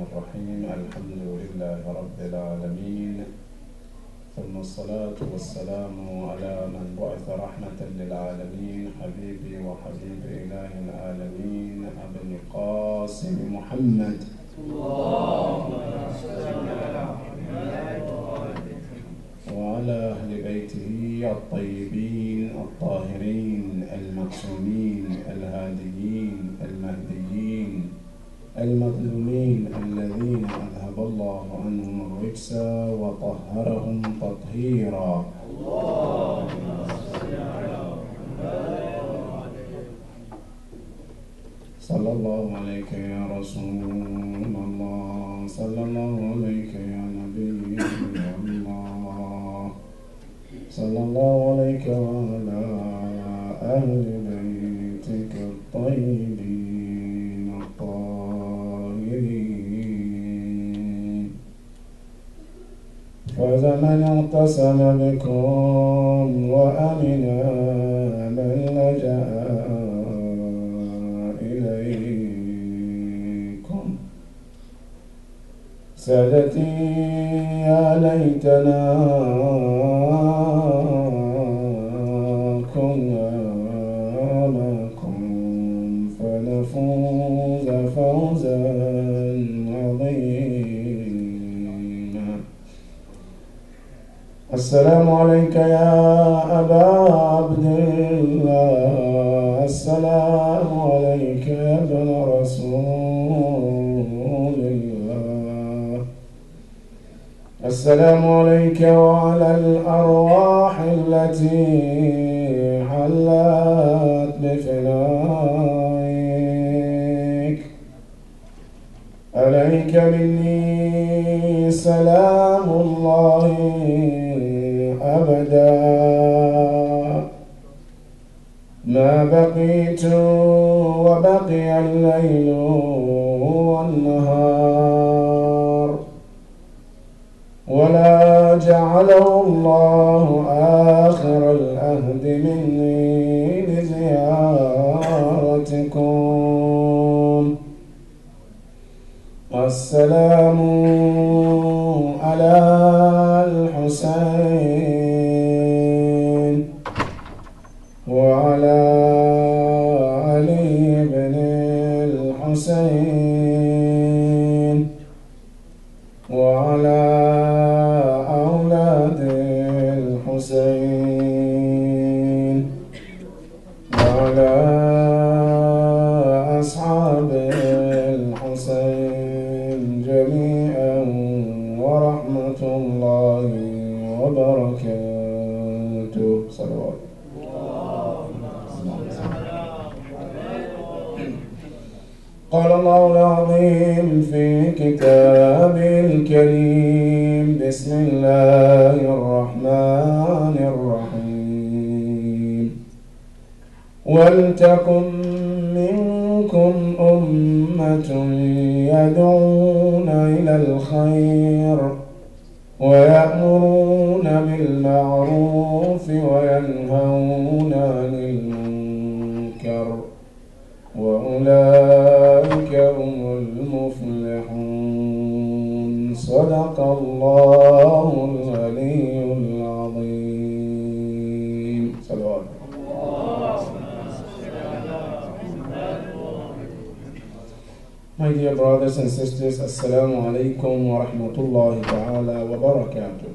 الرحيم الحمد لله رب العالمين ثم الصلاة والسلام على من بعث رحمة للعالمين حبيبي وحبيب إله العالمين أبي القاسم محمد وعلى أهل بيته الطيبين الطاهرين المعصومين الهاديين المهديين المظلومين الذين أذهب الله عنهم الرجس وطهرهم تطهيرا. صلى الله عليك يا رسول الله، صلى الله عليك يا نبي الله، صلى الله عليك وعلى أهل بيتك الطيبين الطاهرين. فاز من اعتصم بكم وأمن من لجأ إليكم. سادتي يا ليتنا كنا معكم فنفوز فوزا عظيما. السلام عليك يا أبا عبد الله، السلام عليك يا ابن رسول الله، السلام عليك وعلى الأرواح التي حلت بفنائك. عليك مني سلام الله أبدا ما بقيت وبقي الليل والنهار، ولا جعله الله آخر العهد مني لزيارتكم. السلام على الحسين وعلى علي بن الحسين وعلى أولاد الحسين وعلى أصحاب الحسين جميعا ورحمة الله وبركاته. صلوات. قال الله العظيم في كتابه الكريم: بسم الله الرحمن الرحيم. ولتكن منكم أمة يدعون إلى الخير ويأمرون بالمعروف وينهون عن المنكر وأولئك هم المفلحون. صدق الله العلي العظيم. صلوات. My dear brothers and sisters, Assalamu alaikum wa rahmatullahi ta'ala wa barakatuh.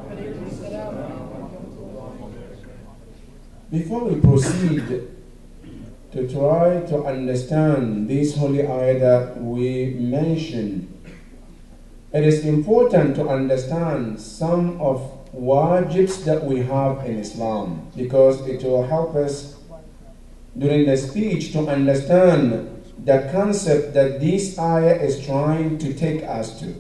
Before we proceed to try to understand this holy ayah that we mentioned, it is important to understand some of wajibs that we have in Islam, because it will help us during the speech to understand the concept that this ayah is trying to take us to.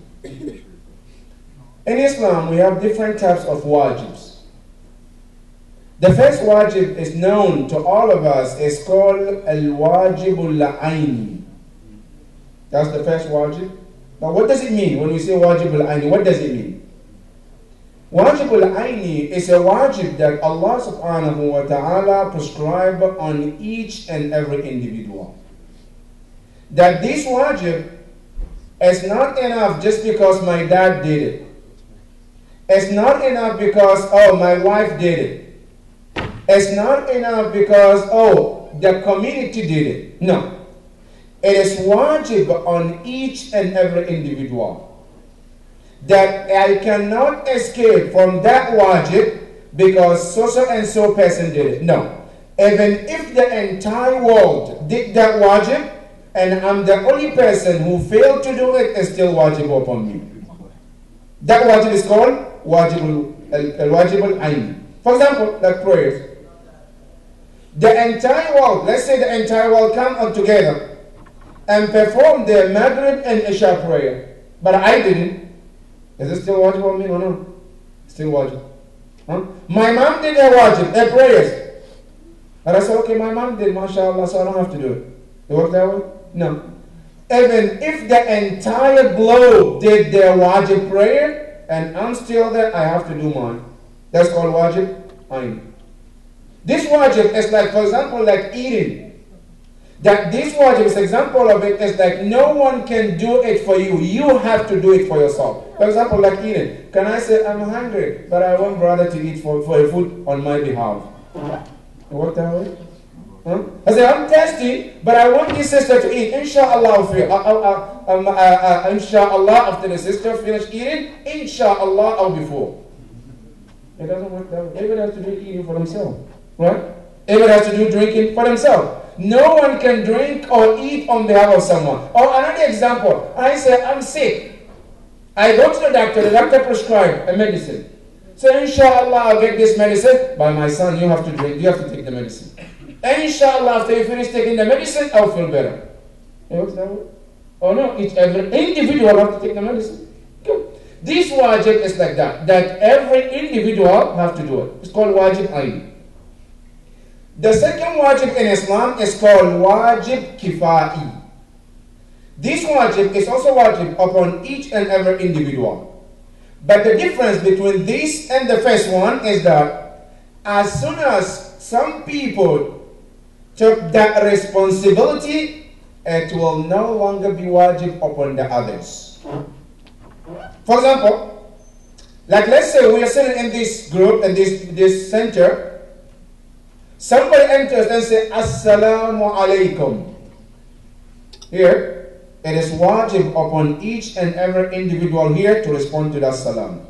In Islam, we have different types of wajibs. The first wajib is known to all of us. It's called al-wajibul aini. That's the first wajib. But what does it mean when we say wajibul aini? What does it mean? Wajibul aini is a wajib that Allah subhanahu wa ta'ala prescribed on each and every individual. That this wajib It's not enough just because my dad did it. It's not enough because, oh, my wife did it. It's not enough because, oh, the community did it. No. It is wajib on each and every individual that I cannot escape from that wajib because so and so person did it. No. Even if the entire world did that wajib, and I'm the only person who failed to do it, it's still wajib upon me. That wajib is called wajib al-ayn. For example, like prayers. The entire world, let's say the entire world come on together and perform their Maghrib and Isha prayer, but I didn't. Is it still wajib on me or no? Still wajib. Huh? My mom did her wajib, her prayers. But I said, okay, my mom did, mashallah, so I don't have to do it. It worked that way? No. Even if the entire globe did their wajib prayer, and I'm still there, I have to do mine. That's called wajib ayn. This wajib is like, for example, like eating. That this wajib is example of it is like no one can do it for you. You have to do it for yourself. For example, like eating. Can I say, I'm hungry, but I want brother to eat for food on my behalf? It worked that way? Huh? I say, I'm thirsty, but I want this sister to eat. Inshallah, inshallah, after the sister finish eating, inshallah, I'll be full. It doesn't work that way. Everybody has to do eating for themselves. Right? Everybody has to do drinking for themselves. No one can drink or eat on behalf of someone. Or another example, I say, I'm sick. I go to the doctor prescribed a medicine. So inshallah, I'll get this medicine. By my son, you have to drink, you have to take the medicine. And inshallah, after you finish taking the medicine, I'll feel better. It works that way? Oh no, every individual has to take the medicine. Good. This wajib is like that every individual have to do it. It's called wajib ayn. The second wajib in Islam is called wajib kifai. This wajib is also wajib upon each and every individual. But the difference between this and the first one is that as soon as some people took that responsibility, it will no longer be wajib upon the others. For example, like let's say we are sitting in this group, in this center, somebody enters and says, Assalamu Alykum. Here, it is wajib upon each and every individual here to respond to that salam.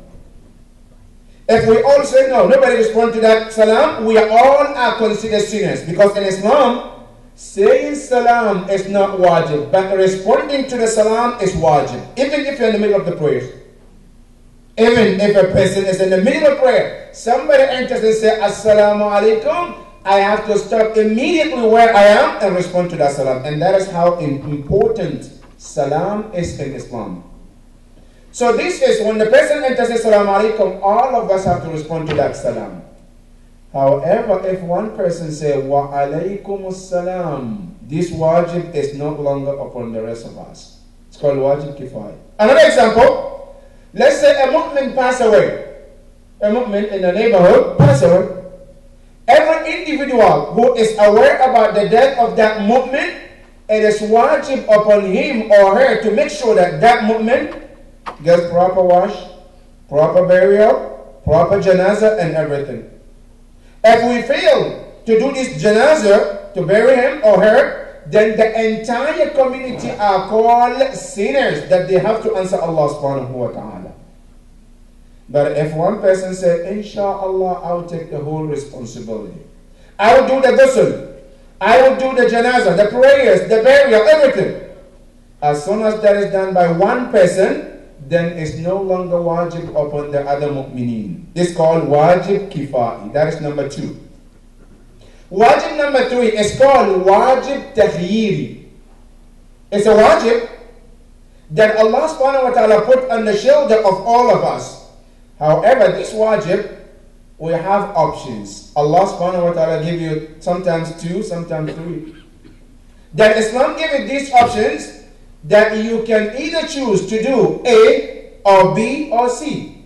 If we all say no, nobody respond to that salam, we all are considered sinners. Because in Islam, saying salam is not wajib, but responding to the salam is wajib. Even if you're in the middle of the prayers. Even if a person is in the middle of prayer, somebody enters and says, Assalamu Alaikum, I have to stop immediately where I am and respond to that salam. And that is how important salam is in Islam. So this is when the person enters and says, Assalamu Alaikum, all of us have to respond to that salam. However, if one person says, Wa Alaykum Assalam, this wajib is no longer upon the rest of us. It's called wajib kifai. Another example, let's say a mu'min pass away. A mu'min in the neighborhood pass away. Every individual who is aware about the death of that mu'min, it is wajib upon him or her to make sure that that mu'min gets proper wash, proper burial, proper janazah and everything. If we fail to do this janazah, to bury him or her, then the entire community are called sinners that they have to answer Allah subhanahu wa ta'ala. But if one person said, Inshallah, I'll take the whole responsibility. I will do the ghusl. I will do the janazah, the prayers, the burial, everything. As soon as that is done by one person, then it's no longer wajib upon the other mu'mineen. It's called wajib kifai. That is number 2. Wajib number 3 is called wajib takhyiri. It's a wajib that Allah subhanahu wa ta'ala put on the shoulder of all of us. However, this wajib, we have options. Allah subhanahu wa ta'ala give you sometimes 2, sometimes 3. That Islam give you these options that you can either choose to do A or B or C.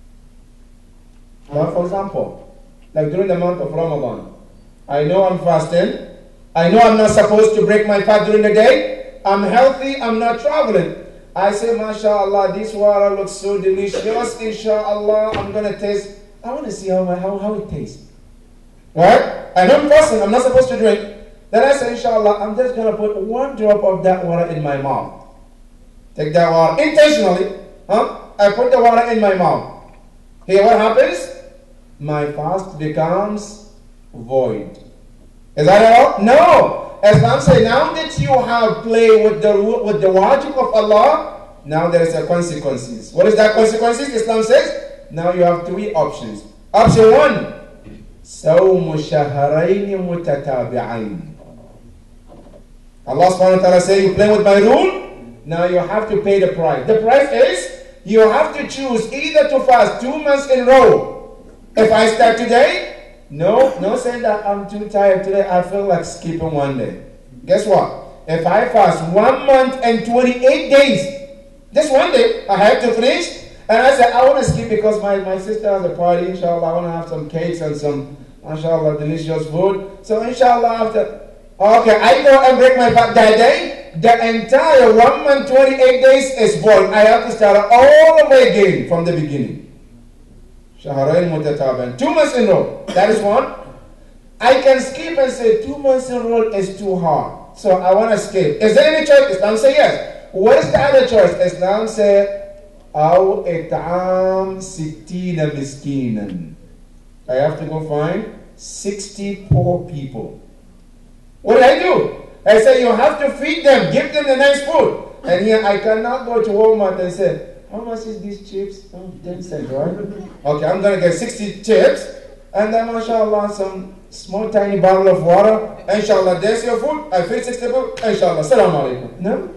Now, for example, like during the month of Ramadan, I know I'm fasting. I know I'm not supposed to break my fast during the day. I'm healthy. I'm not traveling. I say, mashallah, this water looks so delicious. Inshallah, I'm going to taste. I want to see how it tastes. Right? I know person, I'm not supposed to drink. Then I say, inshallah, I'm just going to put one drop of that water in my mouth. Take that water intentionally. I put the water in my mouth. Here, what happens? My fast becomes void. Is that all? No. Islam says, now that you have played with the wajib of Allah, now there is a consequences. What is that consequences? Islam says, now you have three options. Option one, صوم شهرين متتابعين. Allah subhanahu wa ta'ala says, you play with my rule, now you have to pay the price. The price is, you have to choose either to fast 2 months in a row. If I start today, no saying that I'm too tired today, I feel like skipping one day. Guess what? If I fast 1 month and 28 days, this one day, I have to finish, and I said, I want to skip because my sister has a party, inshallah, I want to have some cakes and some, inshallah, delicious food. So inshallah, after, okay, I go and break my fast that day, the entire 1 month, 28 days is void. I have to start all the way again from the beginning. Shahrain mutataban. 2 months in a row. That is one. I can skip and say 2 months in a row is too hard. So I want to skip. Is there any choice? Islam say yes. What is the other choice? Islam say, أو إطعام 60 miskinan. I have to go find 60 poor people. What did I do? I said, you have to feed them, give them the nice food. And here, I cannot go to Walmart and say, how much is these chips? Oh, 10 cents, right? Okay, I'm going to get 60 chips, and then, mashallah, some small, tiny bottle of water. Inshallah, there's your food. I feed 60 people. Inshallah, Salam Alykum. No?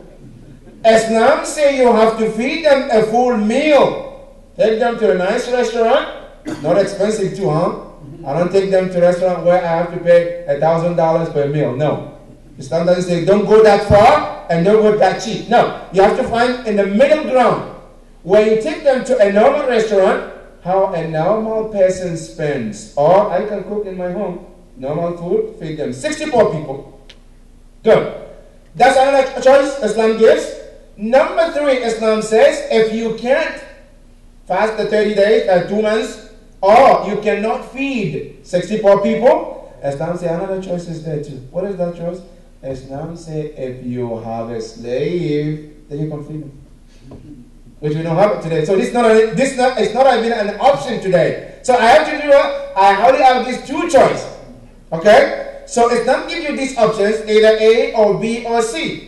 Islam say you have to feed them a full meal. Take them to a nice restaurant. Not expensive too, huh? I don't take them to a restaurant where I have to pay $1,000 per meal. No. Islam doesn't say don't go that far and don't go that cheap. No. You have to find in the middle ground where you take them to a normal restaurant, how a normal person spends. Or I can cook in my home. Normal food, feed them. 64 people. Good. That's another choice Islam gives. Number 3, Islam says, if you can't fast the 30 days, 2 months, or you cannot feed 64 people, Islam says another choice is there too. What is that choice? Islam says if you have a slave, then you can feed them. Which we don't have today. So it's not even an option today. So I have to do I only have these 2 choices. Okay? So Islam gives you these options, either A or B or C.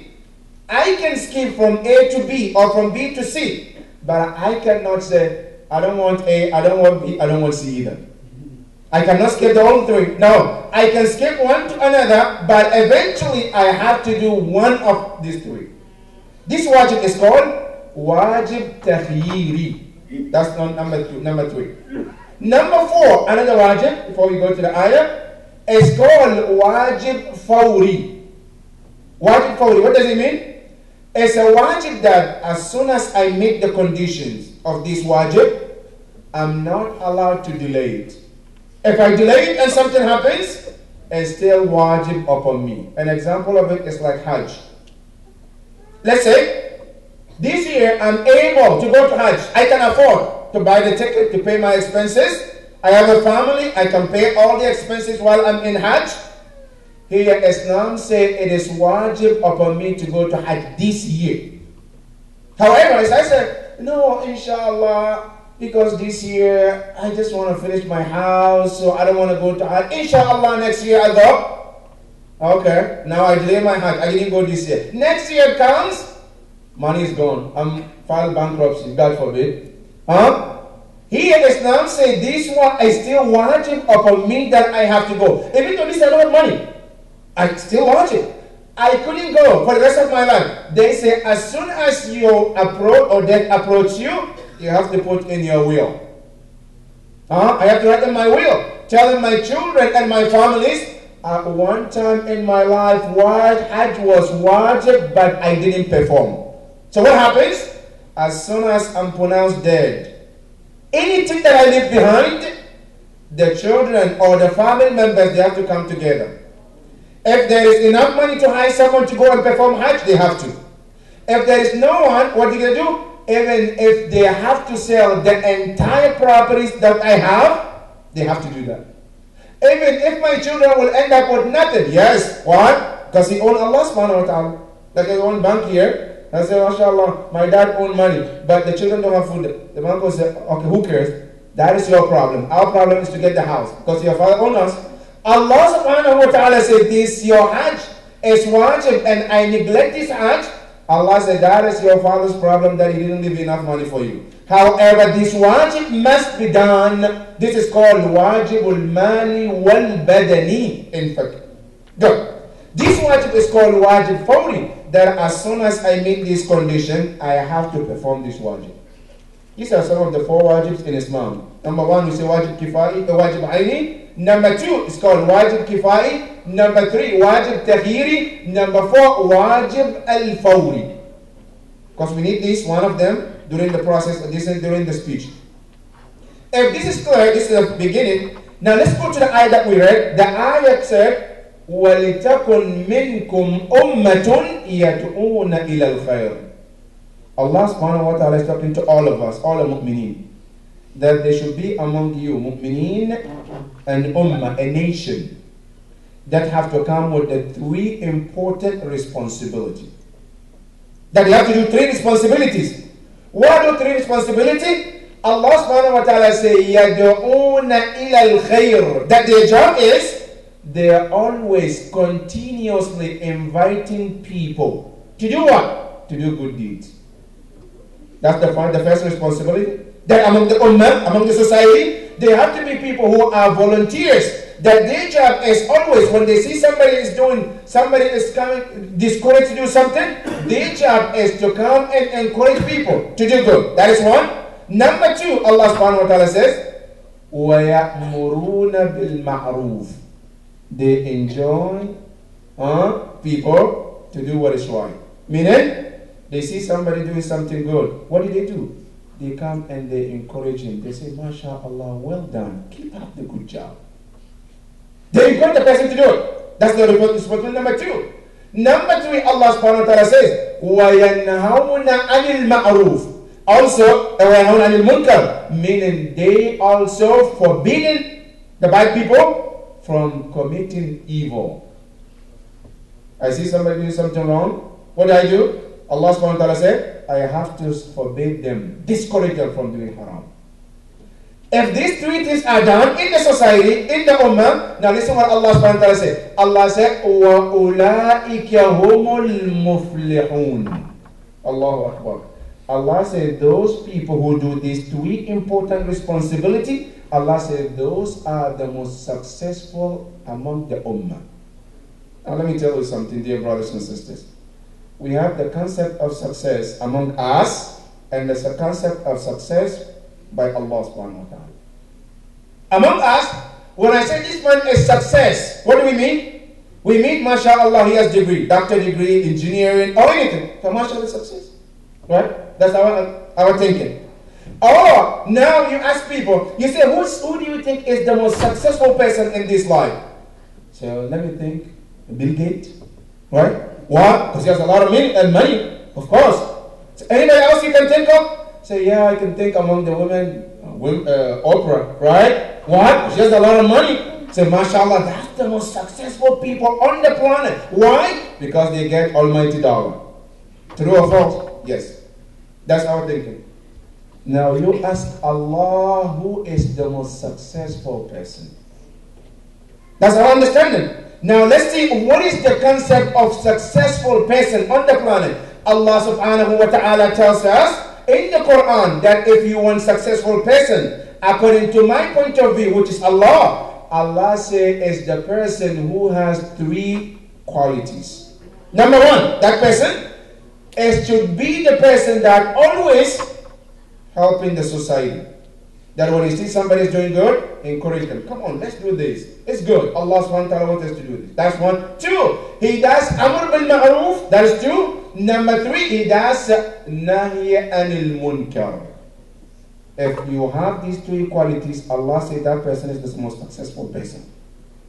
I can skip from A to B or from B to C, but I cannot say, I don't want A, I don't want B, I don't want C either. I cannot skip the whole 3. No, I can skip one to another, but eventually I have to do one of these 3. This wajib is called wajib takhyiri. That's number 3. Number 4, another wajib, before we go to the ayah, is called wajib fawri. Wajib fawri, what does it mean? It's a wajib that as soon as I meet the conditions of this wajib, I'm not allowed to delay it. If I delay it and something happens, it's still wajib upon me. An example of it is like Hajj. Let's say, this year I'm able to go to Hajj. I can afford to buy the ticket, to pay my expenses. I have a family, I can pay all the expenses while I'm in Hajj. Here Islam says it is wajib upon me to go to Hajj this year. However, as I said, no, inshallah, because this year I just want to finish my house, so I don't want to go to Hajj. Inshallah, next year I'll go. Okay, now I delay my Hajj. I didn't go this year. Next year comes, money is gone. I'm filed bankruptcy, God forbid. Here Islam says this one is still wajib upon me that I have to go. Even though this is a lot of money, I still watch it. I couldn't go for the rest of my life. They say as soon as you approach or they approach you, you have to put in your will. I have to write in my will, telling my children and my families, at one time in my life, Hajj was wajib, but I didn't perform. So what happens? As soon as I'm pronounced dead, anything that I leave behind, the children or the family members, they have to come together. If there is enough money to hire someone to go and perform Hajj, they have to. If there is no one, what are you going to do? Even if they have to sell the entire properties that I have, they have to do that. Even if my children will end up with nothing, yes, what? Because he owns Allah subhanahu wa ta'ala. Like I own bank here, I say, mashallah, my dad owns money, but the children don't have food. The bank will say, okay, who cares? That is your problem. Our problem is to get the house, because your father owns us. Allah subhanahu wa ta'ala said, this your hajj is wajib, and I neglect this hajj. Allah said, that is your father's problem, that he didn't leave enough money for you. However, this wajib must be done. This is called wajibul mali wal badani in fiqh. Good. This wajib is called wajib fawri, that as soon as I meet this condition, I have to perform this wajib. These are some of the 4 wajibs in Islam. Number 1, we say wajib kifai, wajib aini. Number 2 is called wajib kifai. Number 3, wajib takhiri. Number 4, wajib al-fawri. Because we need this, one of them, during the process, this is during the speech. If this is clear, this is the beginning. Now let's go to the ayah that we read. The ayah said, وَلِتَكُنْ مِنْكُمْ أُمَّةٌ يَدْعُونَ إِلَى الْخَيْرِ. Allah subhanahu wa ta'ala is talking to all of us, all the mu'mineen, that there should be among you, mu'mineen and ummah, a nation, that have to come with the 3 important responsibilities. That they have to do 3 responsibilities. What are the 3 responsibilities? Allah subhanahu wa ta'ala says, يَدْعُونَ إِلَى الْخَيْرِ. That their job is, they are always continuously inviting people to do what? To do good deeds. That's the first responsibility. That among the ummah, among the society, there have to be people who are volunteers. That their job is always, when they see somebody is coming, discouraged to do something, their job is to come and encourage people to do good. That is one. Number 2, Allah subhanahu wa ta'ala says, وَيَأْمُرُونَ بِالْمَعْرُوفِ. They enjoy people to do what is right. Meaning, they see somebody doing something good. What do? They come and they encourage him. They say, MashaAllah, well done. Keep up the good job. They encourage the person to do it. That's the responsibility number 2. Number 3, Allah subhanahu wa ta'ala says, وَيَنْهَوْنَ عَنِ الْمَعْرُوفِ. Also, وَيَنْهَوْنَ عَنِ الْمُنْكَرِ. Meaning they also forbidden the bad people from committing evil. I see somebody doing something wrong. What do? Allah subhanahu wa ta'ala said, I have to forbid them, discourage them from doing haram. If these 3 things are done in the society, in the ummah, now listen what Allah subhanahu wa ta'ala said. Allah said, وَأُولَٰئِكَ هُمُ الْمُفْلِحُونَ. Allahu Akbar. Allah said, those people who do these 3 important responsibilities, Allah said, those are the most successful among the ummah. Now let me tell you something, dear brothers and sisters. We have the concept of success among us and the concept of success by Allah subhanahu wa ta'ala. Among us, when I say this man is success, what do we mean? We mean, mashallah, he has degree, doctor degree, engineering, or anything. So mashallah is success. Right? That's our thinking. Or, now you ask people, you say, who do you think is the most successful person in this life? So let me think, Bill Gates, right? Why? Because he has a lot of money, of course. So anybody else you can think of? Say, yeah, I can think among the women, Oprah, right? Why? She has a lot of money. Say, mashallah, that's the most successful people on the planet. Why? Because they get almighty dollar. True or false? Yes. That's our thinking. Now you ask Allah, who is the most successful person? That's our understanding. Now let's see, what is the concept of successful person on the planet? Allah subhanahu wa ta'ala tells us in the Quran that if you want successful person, according to my point of view, which is Allah, Allah says is the person who has 3 qualities. Number 1, that person should be the person that always helping the society. That when you see somebody is doing good, encourage them. Come on, let's do this. It's good. Allah subhanahu wa ta'ala wants us to do this. That's 1. 2, he does amr bil ma'roof. That is 2. Number 3, he does nahy anil munkar. If you have these 3 qualities, Allah says that person is the most successful person.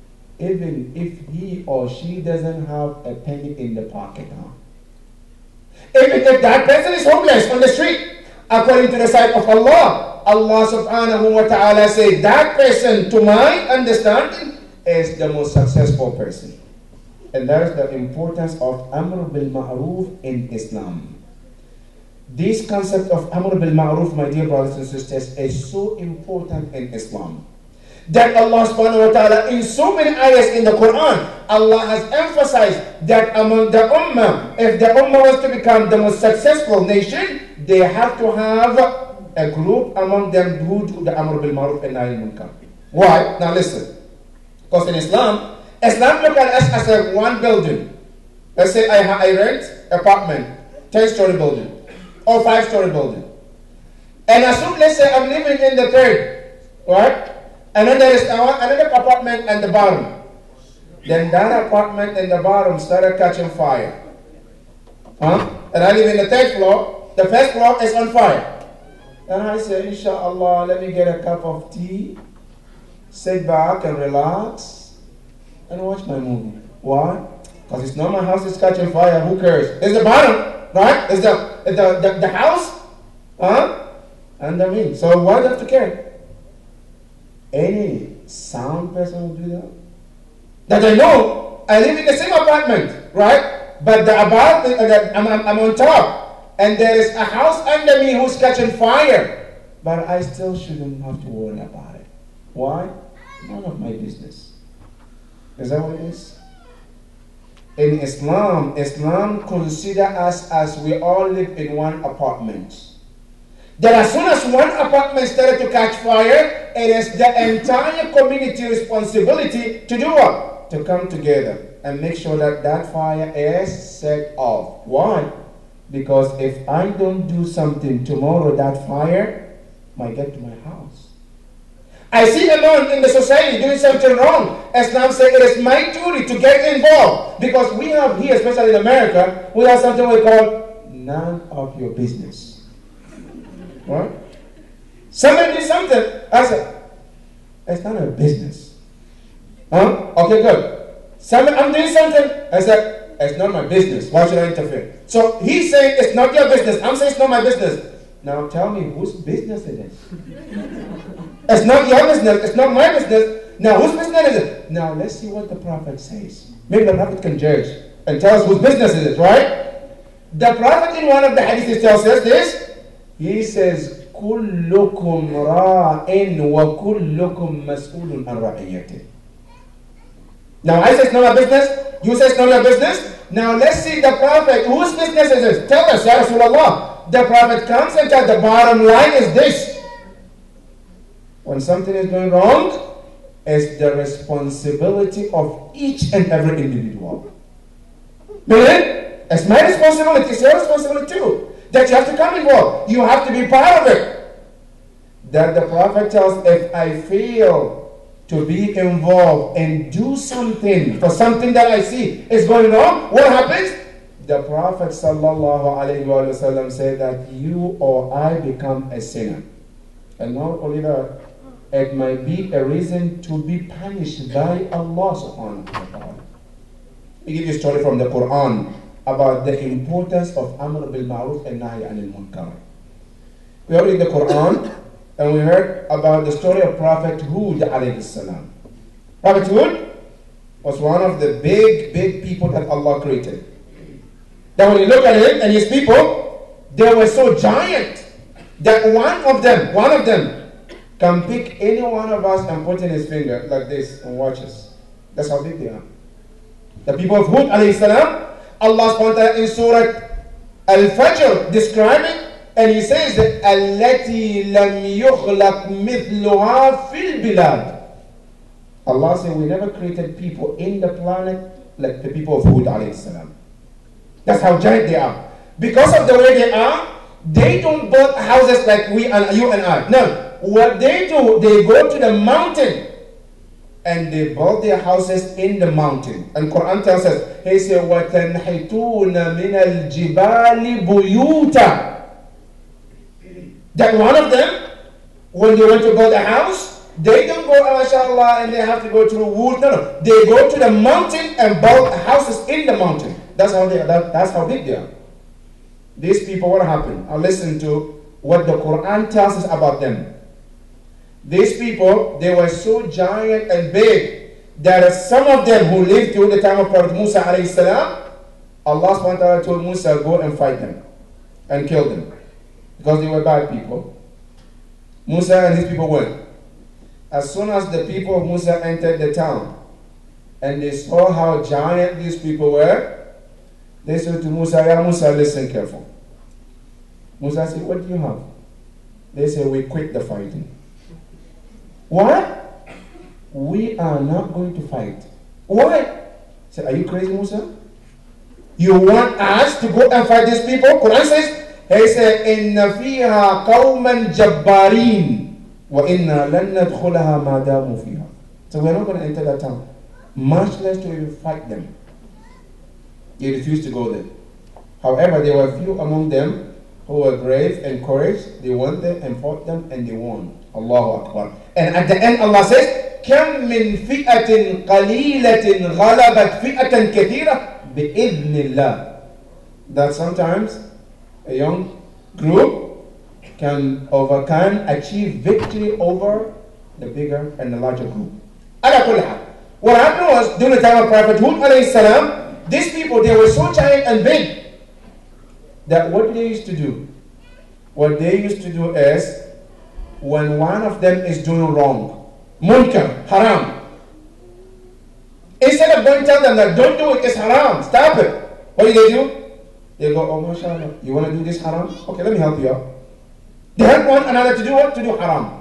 Even if he or she doesn't have a penny in the pocket. If that person is homeless on the street, according to the sight of Allah, Allah subhanahu wa ta'ala said that person, to my understanding, is the most successful person. And that is the importance of Amr bil Ma'ruf in Islam. This concept of Amr bil Ma'ruf, my dear brothers and sisters, is so important in Islam, that Allah subhanahu wa ta'ala, in so many ayahs in the Quran, Allah has emphasized that among the ummah, if the ummah was to become the most successful nation, they have to have a group among them who do the Amr bil Ma'ruf and Nahy anil Munkar. Why? Now listen. Because in Islam look at us as a one building. Let's say I rent apartment, 10-story building, or 5-story building. And as soon, let's say I'm living in the third, right? And then there is another apartment at the bottom. Then that apartment in the bottom started catching fire. And I live in the third floor. The first floor is on fire. And I say, inshallah, let me get a cup of tea, sit back and relax, and watch my movie. Why? Because it's not my house is catching fire. Who cares? It's the bottom, right? It's the house, and the me. So why do I have to care? Any sound person will do that. That I know, I live in the same apartment, right? But the apartment, I'm on top, and there is a house under me who's catching fire. But I still shouldn't have to worry about it. Why? None of my business. Is that what it is? In Islam consider us as we all live in one apartment. That as soon as one apartment started to catch fire, it is the entire community responsibility to do what? To come together and make sure that that fire is set off. Why? Because if I don't do something tomorrow, that fire might get to my house. I see a man in the society doing something wrong. Islam says it is my duty to get involved. Because we have here, especially in America, we have something we call none of your business. Right? Somebody did something. I said, it's none of your business. Okay, good. I'm doing something. I said, it's not my business. Why should I interfere? So he's saying it's not your business. I'm saying it's not my business. Now tell me whose business it is. It's not your business. It's not my business. Now whose business is it? Now let's see what the Prophet says. Maybe the Prophet can judge and tell us whose business it is, right? The Prophet in one of the hadiths tells us this. He says, كُلُّكُمْ رَاءٍ وَكُلُّكُمْ مَسْئُولٌ عَنْ رَعِيَّتِهِ. Now I say it's not my business. You say it's not your business. Now let's see the Prophet. Whose business is this? Tell us, Ya Rasulullah. The Prophet comes and tells the bottom line is this. When something is going wrong, it's the responsibility of each and every individual. Meaning, it's my responsibility. It's your responsibility too. That you have to come involved. You have to be part of it. That the Prophet tells, if I fail to be involved and do something for something that I see is going wrong, what happens? The Prophet ﷺ said that you or I become a sinner. And not only that, it might be a reason to be punished by Allah subhanahu wa ta'ala. Let me give you a story from the Quran about the importance of Amr bil Ma'ruf and Nahy anil Munkar. We are reading the Quran and we heard about the story of Prophet Hud alayhi salam. Prophet Hud was one of the big people that Allah created. That when you look at him and his people, they were so giant that one of them can pick any one of us and put in his finger like this and watch us. That's how big they are. The people of Hud alayhi salam, Allah subhanahu wa ta'ala in Surah Al-Fajr describing, and he says that الَّتِي لَمْ يُخْلَقْ مِثْلُهَا فِي الْبِلَادِ. Allah said we never created people in the planet like the people of Hud alayhi salam. That's how giant they are. Because of the way they are, they don't build houses like we and you and I. No. What they do, they go to the mountain and they build their houses in the mountain. And Quran tells us, he said, وَتَنْحِتُونَ مِنَ الْجِبَالِ بُيُوتًا. That one of them, when they want to build a house, they don't go, mashallah, and they have to go through wood. No. They go to the mountain and build houses in the mountain. That's how big they are. These people, what happened? Now listen to what the Quran tells us about them. These people, they were so giant and big that some of them who lived during the time of Prophet Musa alayhi salam, Allah subhanahu wa ta'ala told Musa, go and fight them and kill them because they were bad people. Musa and his people went. As soon as the people of Musa entered the town and they saw how giant these people were, they said to Musa, Ya Musa, listen careful. Musa said, what do you have? They said, we quit the fighting. What? We are not going to fight. Why? I said, are you crazy, Musa? You want us to go and fight these people? Quran says, he said, Inna fiha qawman jabbarin wa inna lan nadkhulaha ma damu fiha. So we're not going to enter that town, much less to even fight them. They refused to go there. However, there were few among them who were brave and courage. They went there and fought them and they won. Allahu Akbar. And at the end, Allah says, كم من فئة قليلة غلبت فئة كثيرة بإذن الله. That sometimes a young group can achieve victory over the bigger and the larger group. What happened was, during the time of Prophet Hud alayhi salam, these people, they were so giant and big that what they used to do? What they used to do is, when one of them is doing wrong, munkar, haram, instead of going to tell them that don't do it, it's haram, stop it, what do? They go, oh mashallah, you want to do this haram? Okay, let me help you out. They help one another to do what? To do haram.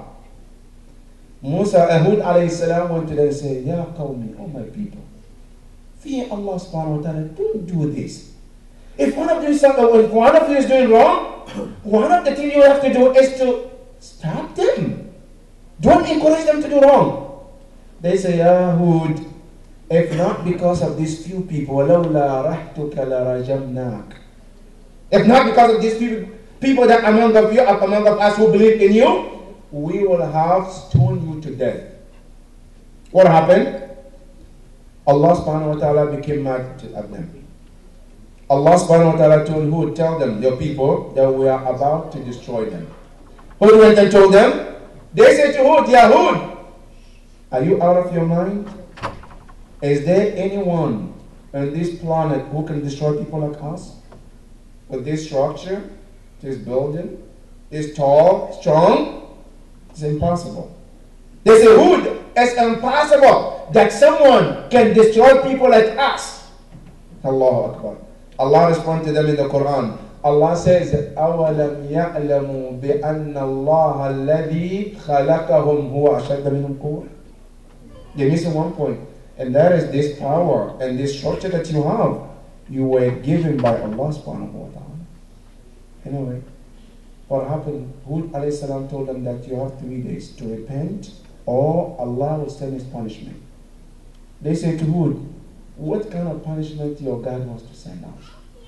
Hud alayhi salam went to them and said, Ya qawmi, oh my people, fear Allah subhanahu wa ta'ala, don't do this. If one of you is doing wrong, one of the things you have to do is to stop them. Don't encourage them to do wrong. They say, Ya Hud, if not because of these few people, وَلَوْلَا رَحْتُكَ لَرَجَمْنَاكَ. If not because of these people that among of us who believe in you, we will have stoned you to death. What happened? Allah subhanahu wa ta'ala became mad at them. Allah subhanahu wa ta'ala told Hud, tell them, your people, that we are about to destroy them. Hud went and told them. They said to Hud, Ya Hud, are you out of your mind? Is there anyone on this planet who can destroy people like us? With this structure, this building, this tall, strong? It's impossible. They say, Hud, it's impossible that someone can destroy people like us. Allahu Akbar. Allah responds to them in the Quran. Allah says, أَوَلَمْ يَعْلَمُوا بِأَنَّ اللَّهَ الَّذِي خَلَقَهُمْ هُوَ أَشَدَّ مِنْهُمْ قُوَّةً. They're missing one point. And that is this power and this structure that you have. You were given by Allah subhanahu wa ta'ala. Anyway, what happened? Hud alayhi salam told them that you have 3 days to repent or Allah will send his punishment. They said to Hud, what kind of punishment your God wants to send out?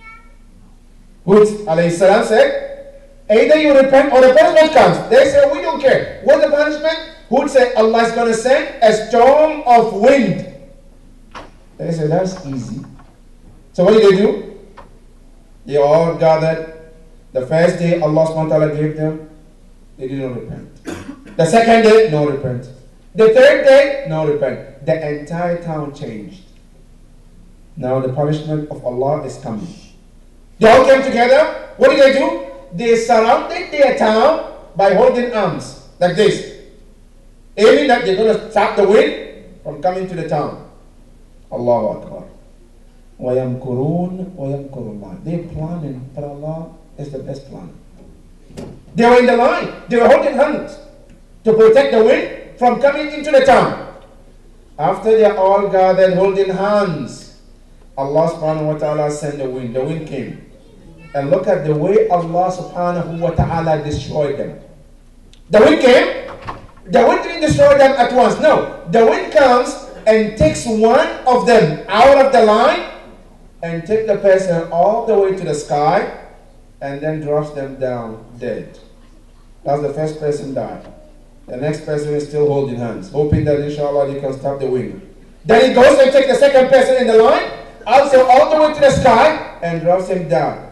Hud alayhi salam said, either you repent or the punishment comes. They said, we don't care. What's the punishment? Hud said, Allah is going to send a storm of wind. They said, that's easy. So what did they do? They all gathered. The first day Allah subhanahu wa ta'ala gave them, they did not repent. The second day, no repent. The third day, no repent. The entire town changed. Now the punishment of Allah is coming. They all came together. What did they do? They surrounded their town by holding arms like this, aiming that they're going to stop the wind from coming to the town. Allahu Akbar. وَيَمْكُرُونَ وَيَمْكُرُ اللَّهِ. They're planning, but Allah is the best plan. They were in the line. They were holding hands to protect the wind from coming into the town. After they all gathered holding hands, Allah subhanahu wa ta'ala sent the wind. The wind came. And look at the way Allah subhanahu wa ta'ala destroyed them. The wind came. The wind didn't destroy them at once. No. The wind comes and takes one of them out of the line and take the person all the way to the sky and then drops them down dead. That's the first person died. The next person is still holding hands, hoping that inshallah they can stop the wind. Then he goes and takes the second person in the line, also all the way to the sky and drops him down.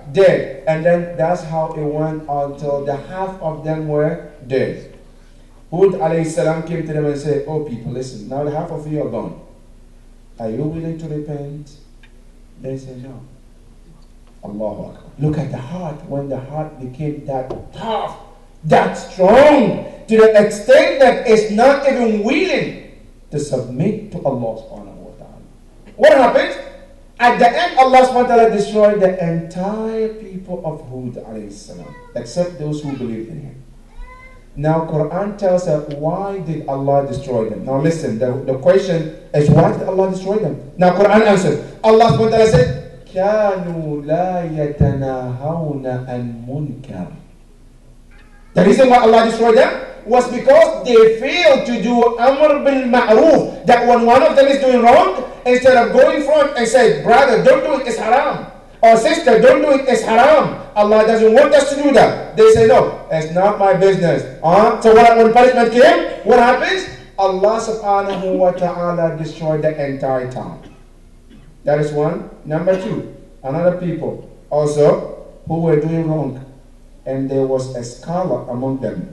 dead. And then that's how it went until the half of them were dead. Hud alayhi salam came to them and said, oh people, listen, now the half of you are gone. Are you willing to repent? They said no. Allahu Akbar. Look at the heart, when the heart became that tough, that strong, to the extent that it's not even willing to submit to Allah subhanahu wa ta'ala. What happened? At the end, Allah subhanahu wa ta'ala destroyed the entire people of Hud alayhi salam, except those who believed in him. Now, Quran tells us, why did Allah destroy them? Now listen, the question is, why did Allah destroy them? Now, Quran answers. Allah subhanahu wa ta'ala said, كَانُوا لَا يَتَنَاهَوْنَ عَنْ مُنْكَرٍ. The reason why Allah destroyed them was because they failed to do Amr bil Ma'ruf. That when one of them is doing wrong, instead of going front and say, brother, don't do it, it's haram. Or sister, don't do it, it's haram. Allah doesn't want us to do that. They say, no, it's not my business. So when punishment came, what happens? Allah subhanahu wa ta'ala destroyed the entire town. That is one. Number two, another people also who were doing wrong. And there was a scholar among them.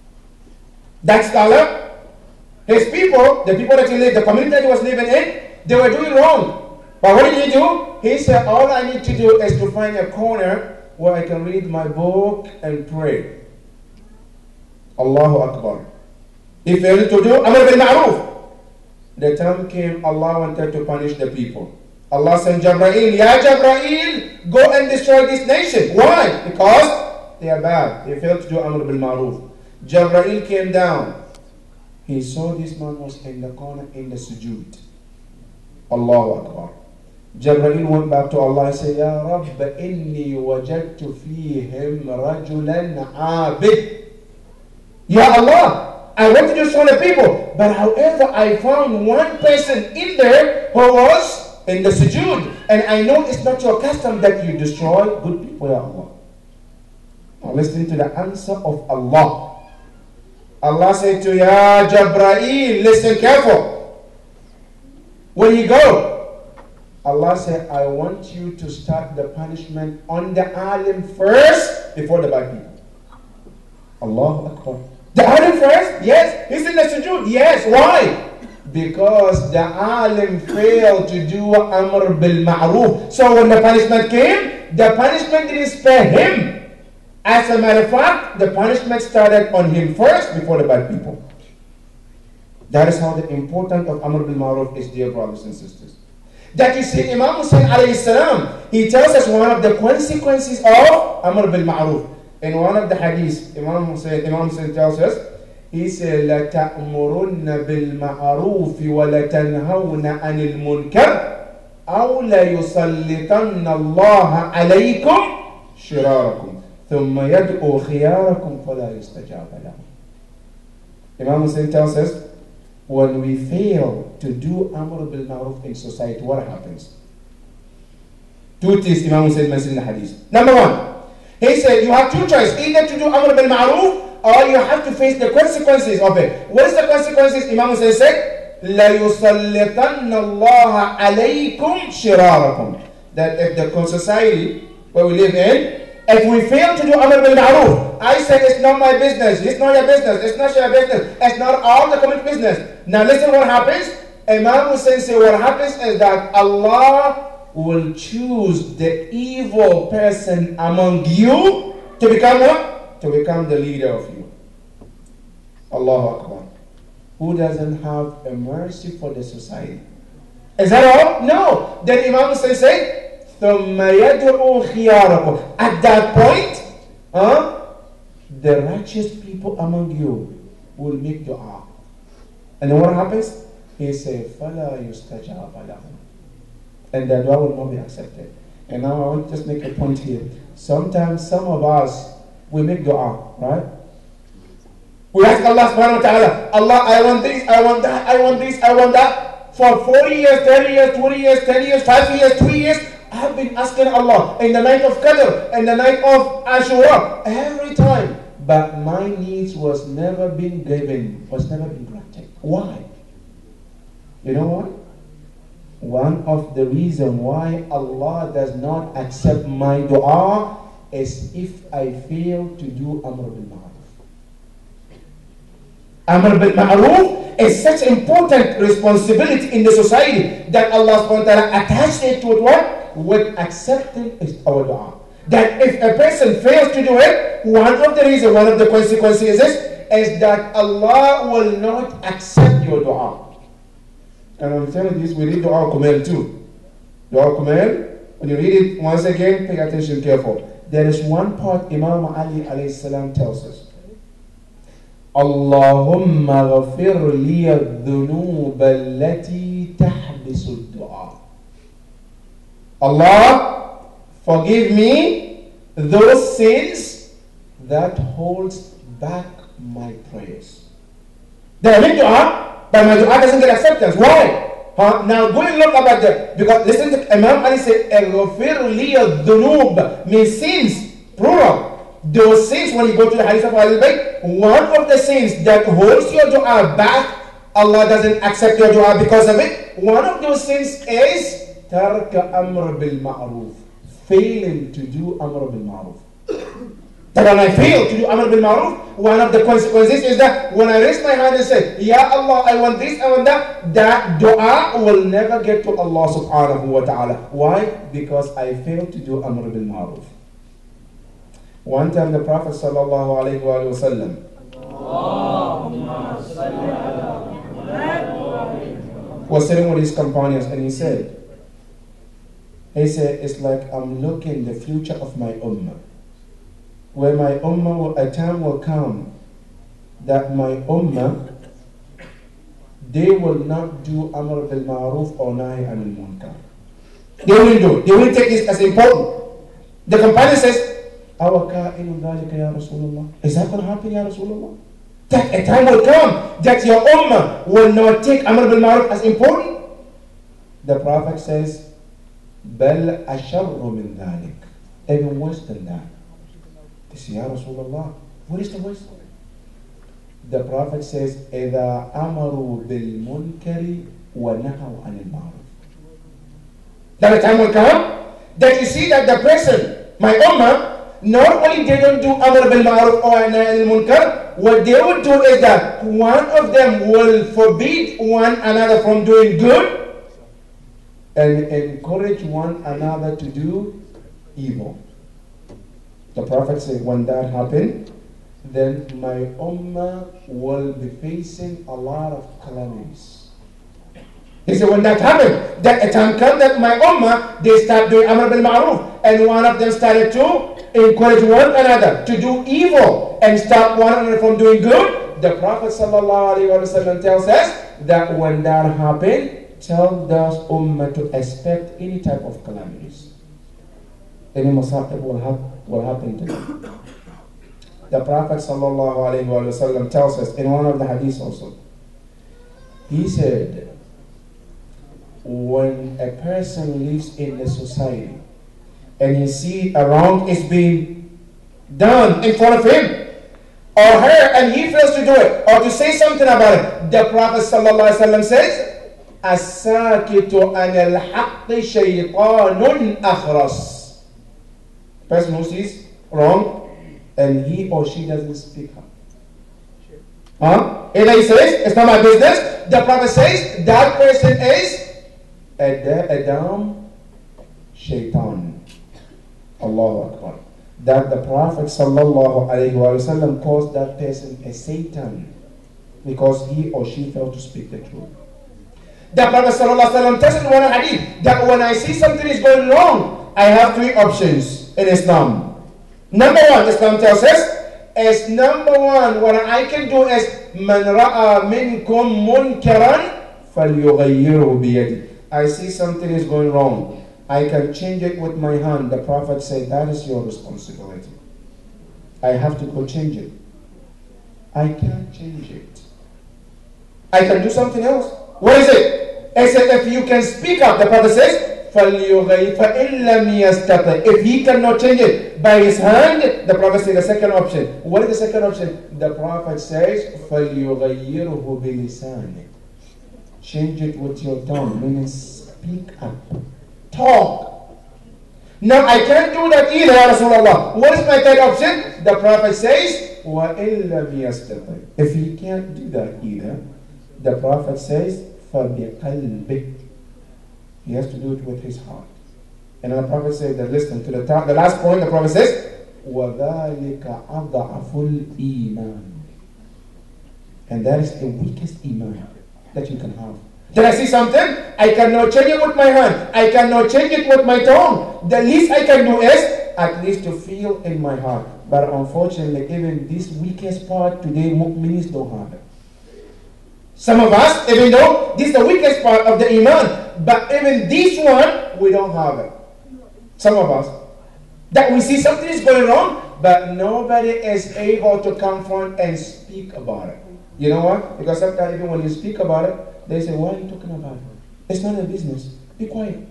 That scholar, his people, the people that he lived, the community that he was living in, they were doing wrong. But what did he do? He said, all I need to do is to find a corner where I can read my book and pray. Allahu Akbar. He failed to do Amr bil Ma'ruf. The time came, Allah wanted to punish the people. Allah sent Jabrail, Ya Jabrail, go and destroy this nation. Why? Because they are bad. They failed to do Amr bil Ma'ruf. Jabrail came down. He saw this man was in the corner in the sujood. Allahu Akbar. Jabrail went back to Allah and said, Ya Rabb, inni wajadtu fihim rajulan abid. Ya Allah, I want to destroy the people. But however, I found one person in there who was in the sujood. And I know it's not your custom that you destroy good people, Ya Allah. Now listen to the answer of Allah. Allah said to Ya Jabrail, listen careful. When you go, Allah said, I want you to start the punishment on the alim first before the bad people. Allahu Akbar. The alim first? Yes. He's in the sujood? Yes. Why? Because the alim failed to do Amr bil Ma'ruf. So when the punishment came, the punishment didn't spare him. As a matter of fact, the punishment started on him first before the bad people. That is how the importance of Amr bil Ma'ruf is, dear brothers and sisters. That you see, Imam Husain alayhi salam, he tells us one of the consequences of Amr bil Ma'ruf. In one of the hadiths, Imam Husain tells us, he said, لَتَأْمُرُنَّ بِالْمَعْرُوفِ وَلَتَنْهَوْنَ عَنِ الْمُنْكَرِ أَوْ لَيُسَلِّطَنَّ اللَّهَ عَلَيْكُمْ شِرَارَكُمْ ثُمَّ يَدْعُوا خِيَارَكُمْ فَلَا يُسْتَجَابَ لَهُمْ. Imam Husain tells us, when we fail to do Amr bil Ma'ruf in society, what happens? Two things Imam Husain mentioned in the hadith. Number one, he said you have two choices, either to do Amr bil Ma'ruf or you have to face the consequences of it. What is the consequences? Imam Husain said, لَيُسَلِّطَنَّ اللَّهَ عَلَيْكُمْ شِرَارَكُمْ. That if the society where we live in, if we fail to do Amr bil Ma'ruf, I said it's not my business, it's not your business, it's not your business, it's not all the community business. Now listen what happens. Imam Husain said what happens is that Allah will choose the evil person among you to become what? To become the leader of you. Allahu Akbar. Who doesn't have a mercy for the society? Is that all? No. Then Imam Husain said, ثُمَّ يَدْعُوا خِيَارَكُمْ. At that point, the righteous people among you will make dua. And then what happens? He said, فَلَا يُسْتَجَابَ لَهُمْ. And the dua will not be accepted. And now I want to just make a point here. Sometimes some of us, we make dua, right? We ask Allah subhanahu wa ta'ala, Allah, I want this, I want that, I want this, I want that. For 40 years, 30 years, 20 years, 10 years, 5 years, 2 years, I have been asking Allah in the night of Qadr, in the night of Ashura, every time. But my needs was never been given, was never been granted. Why? You know why? one of the reasons why Allah does not accept my dua is if I fail to do Amr bil Ma'ruf. Amr bil Ma'ruf is such important responsibility in the society that Allah subhanahu wa ta'ala attached it to what? With accepting our dua. That if a person fails to do it, one of the reasons, one of the consequences is that Allah will not accept your dua. And I'm telling you this, we read Dua Kumail too. Dua Kumail, when you read it once again, pay attention careful. There is one part Imam Ali alayhi salam tells us. Allahumma ghafir liya dhunub allati tahbisu dua. Allah, forgive me those sins that holds back my prayers. They are dua, but my dua doesn't get acceptance. Why? Now go and look about that. Because listen to Imam Ali say, Eghfir liya dhunub means sins, plural. Those sins, when you go to the hadith of Al-Bayt, one of the sins that holds your dua back, Allah doesn't accept your dua because of it. One of those sins is Tark Amr bil Ma'ruf, failing to do Amr bil Ma'ruf. That when I fail to do Amr bil Ma'ruf, one of the consequences is that when I raise my hand and say, Ya Allah, I want this, I want that, that dua will never get to Allah subhanahu wa ta'ala. Why? Because I failed to do Amr bil Ma'ruf. One time the Prophet sallallahu alayhi wa sallam was sitting with his companions and he said, it's like I'm looking the future of my ummah. Where my ummah, a time will come that my ummah, they will not do Amr bil Ma'ruf or Nahi anil Munkar. They will do it. They will take this as important. The companion says, Awaka'inu dhalika ya Rasulullah. Is that going to happen, ya Rasulullah? That a time will come that your ummah will not take Amr bil Ma'ruf as important. The Prophet says, Bal asharru min dhalik. Even worse than that. They say, Ya Rasulullah, what is the worst? The Prophet says, إِذَا أَمَرُوا بِالْمُنْكَرِ وَنَهَوْا عَنِ الْمَعْرُوفِ. That a time will come that you see that the person, my ummah, not only they don't do Amr bil Ma'ruf or Nahy anil Munkar, what they would do is that one of them will forbid one another from doing good and encourage one another to do evil. The Prophet said, when that happened, then my ummah will be facing a lot of calamities. He said, when that happened, that a time came that my ummah, they start doing Amr bil Ma'ruf, and one of them started to encourage one another to do evil and stop one another from doing good. The Prophet ﷺ tells us that when that happened, tell those ummah to expect any type of calamities. Any masa'ib will happen to them. The Prophet ﷺ tells us in one of the hadiths also, he said, when a person lives in the society and he see a wrong is being done in front of him or her and he fails to do it or to say something about it, the Prophet ﷺ says, As-sakitu anil haqqi shaytanun akhras. Person who sees wrong and he or she doesn't speak up. Either he says, it's not my business. The Prophet says, that person is a damn shaitan. Allahu Akbar. That the Prophet sallallahu alayhi wa sallam calls that person a Satan because he or she failed to speak the truth. The Prophet sallallahu alayhi wa sallam tells in one hadith that when I see something is going wrong, I have three options in Islam. Number one, Islam tells us, is number one, what I can do is man ra'a minkum munkaran falyughayyirhu biyadi. I see something is going wrong. I can change it with my hand. The Prophet said, that is your responsibility. I have to go change it. I can't change it. I can do something else. What is it? He said, if you can speak up, the Prophet says, فَلْيُغَيْ فَإِنْ لَمْ يَسْتَطِعْ. If he cannot change it by his hand, the Prophet said the second option. What is the second option? The Prophet says, فَلْيُغَيِّرْهُ بِلِسَانِهِ. Change it with your tongue, meaning speak up. Talk. No, I can't do that either, Ya Rasulullah. What is my third option? The Prophet says, وَإِن لَمْ يَسْتَطِعْ. If he can't do that either, the Prophet says, فَبِقَلْبِهِ. He has to do it with his heart. And the Prophet said that, listen, to the last point, the Prophet says, وَذَلِكَ أَضْعَفُ الْإِيمَانِ. And that is the weakest iman that you can have. Did I see something? I cannot change it with my hand. I cannot change it with my tongue. The least I can do is at least to feel in my heart. But unfortunately, even this weakest part today, mu'minis don't have it. Some of us, even though this is the weakest part of the iman, but even this one, we don't have it. Some of us. That we see something is going wrong, but nobody is able to confront and speak about it. You know what? Because sometimes even when you speak about it, they say, why are you talking about it? It's not a business. Be quiet.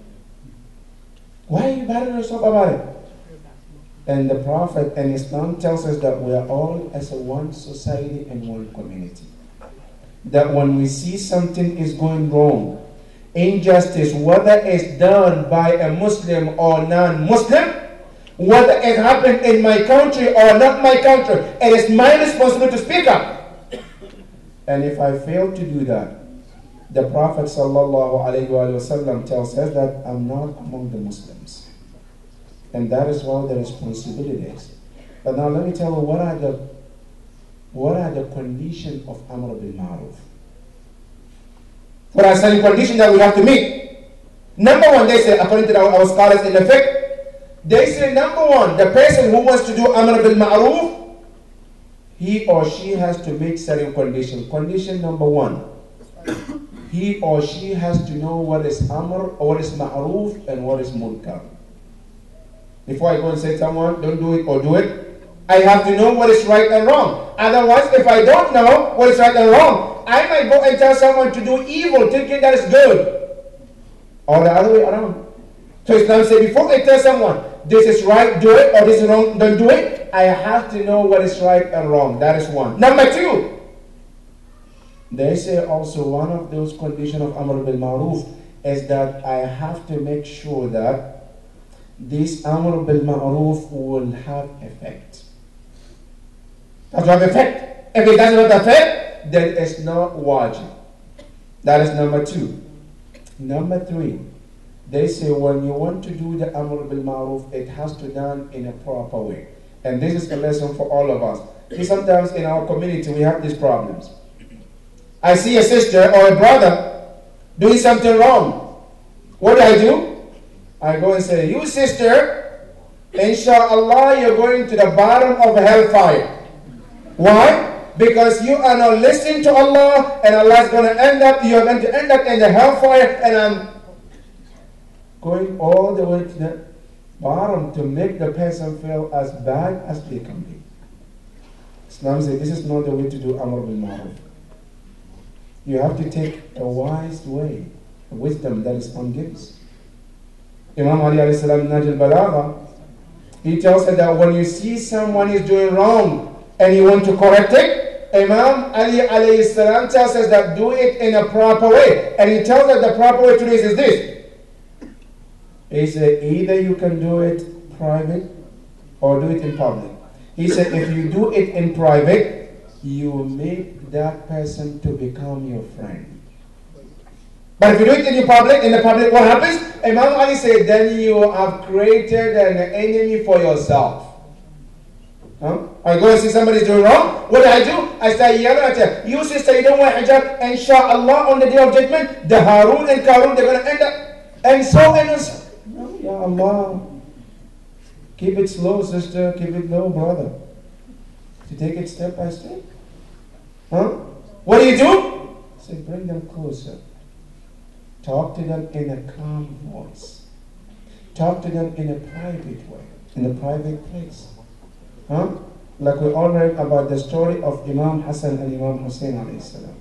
Why are you bothering yourself about it? And the Prophet and Islam tells us that we are all as a one society and one community. That when we see something is going wrong, injustice, whether it's done by a Muslim or non-Muslim, whether it happened in my country or not my country, it is my responsibility to speak up. And if I fail to do that, the Prophet ﷺ tells us that I'm not among the Muslims. And that is where the responsibility is. But now let me tell you what are the conditions of Amr bil Ma'ruf. What are some conditions that we have to meet? Number one, they say, according to our scholars in the fiqh, they say number one, the person who wants to do Amr bil Ma'ruf, he or she has to meet certain conditions. Condition number one, he or she has to know what is Amr, or what is Ma'ruf, and what is Munkar. Before I go and say to someone, don't do it or do it, I have to know what is right and wrong. Otherwise, if I don't know what is right and wrong, I might go and tell someone to do evil, thinking that is good. Or the other way around. So Islam says, before I tell someone, this is right, do it, or this is wrong, don't do it, I have to know what is right and wrong. That is one. Number two, they say also one of those conditions of Amr bil Ma'ruf is that I have to make sure that this Amr bil Ma'ruf will have effect. Has to have effect. If it does not affect, then it's not wajib. That is number two. Number three, they say when you want to do the Amr bil Ma'ruf, it has to be done in a proper way. And this is a lesson for all of us. See, sometimes in our community we have these problems. I see a sister or a brother doing something wrong. What do? I go and say, you sister, inshallah you're going to the bottom of hellfire. Why? Because you are not listening to Allah, and Allah is going to you're going to end up in the hellfire, and I'm going all the way to the bottom to make the person feel as bad as they can be. Islam says this is not the way to do Amr bil Ma'ruf. You have to take a wise way, a wisdom that Islam gives. Imam Ali alayhi salam, Najl Balagha, he tells us that when you see someone is doing wrong and you want to correct it, Imam Ali alayhi salam tells us that do it in a proper way. And he tells us the proper way to do this is this. He said either you can do it private or do it in public. He said if you do it in private, you make that person to become your friend. But if you do it in the public, what happens? Imam Ali said, then you have created an enemy for yourself. I go and see somebody doing wrong. What do? I start yelling at her. You sister, you don't wear hijab. Inshallah, on the day of judgment, the Harun and Karun, they're going to end up. And so. No, Ya Allah. Keep it slow, sister. Keep it low, brother. To take it step by step. What do? Say, bring them closer. Talk to them in a calm voice. Talk to them in a private way, in a private place. Like we all read about the story of Imam Hassan and Imam Husain alayhi salam.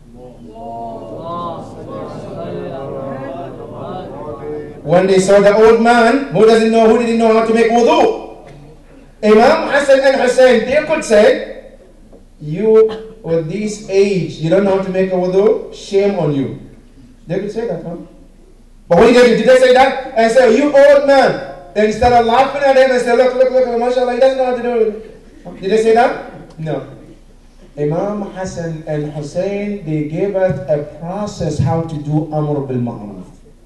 When they saw the old man who didn't know how to make wudu, Imam Hassan and Husain, they could say, you with this age, you don't know how to make a wudu, shame on you. They could say that, But when did they say that? And say, you old man. Then instead of laughing at him and say, look, mashallah, he doesn't know how to do it. Did they say that? No. Imam Hassan and Hussein, they gave us a process how to do Amr bil Ma'ruf.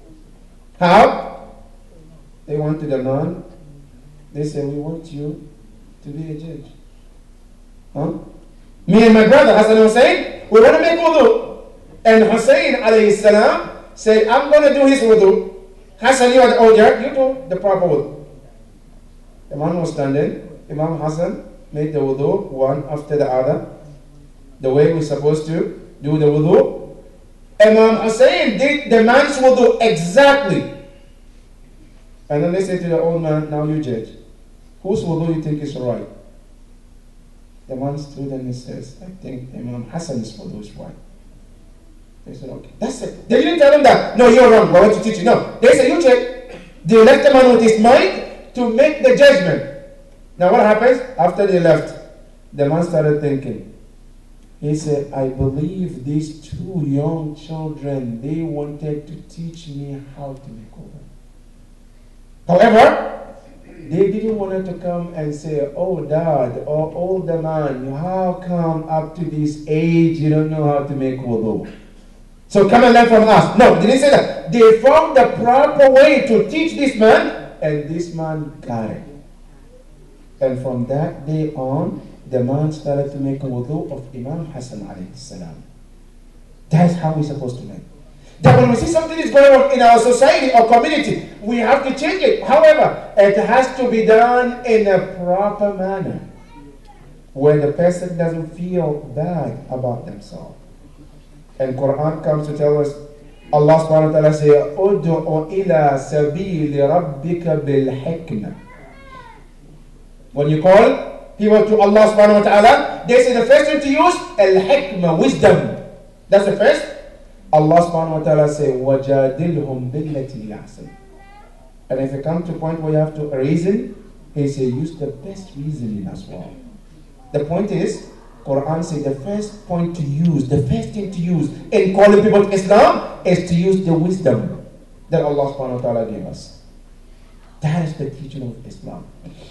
How? They went to the man. They said, we want you to be a judge. Huh? Me and my brother, Hassan and Hussein, we want to make wudu. And Hussein alayhi salam said, I'm going to do his wudu. Hassan, you are the older, you do the proper wudu. The man was standing. Imam Hassan made the wudu one after the other, the way we're supposed to do the wudu. Imam Hussein did the man's wudu exactly. And then they said to the old man, now you judge. Whose wudu you think is right? The man stood and he says, I think Imam Hassan's wudu is right. They said, okay, that's it. They didn't tell him that, no, you're wrong, I want to teach you. No, they said, you check. They left the man with his mind to make the judgment. Now what happens? After they left, the man started thinking. He said, I believe these two young children, they wanted to teach me how to make wudu. However, they didn't want to come and say, oh dad or older man, how come up to this age you don't know how to make wudu? So come and learn from us. No, they didn't say that. They found the proper way to teach this man, and this man got it. And from that day on, the man started to make wudu of Imam Hassan alayhi salam. That's how we're supposed to learn. That when we see something is going on in our society or community, we have to change it. However, it has to be done in a proper manner, where the person doesn't feel bad about themselves. And Quran comes to tell us, Allah subhanahu wa ta'ala says, Ud'u ila sabili rabbika bil hikmah. When you call people to Allah subhanahu wa ta'ala, they say the first thing to use, al-hikmah, wisdom. That's the first. Allah subhanahu wa ta'ala says, وَجَادِلْهُمْ بِالَّتِي يَحْسَنُ. And if you come to a point where you have to reason, he says, use the best reasoning as well. The point is, Quran says the first point to use, the first thing to use in calling people to Islam is to use the wisdom that Allah subhanahu wa ta'ala gave us. That is the teaching of Islam.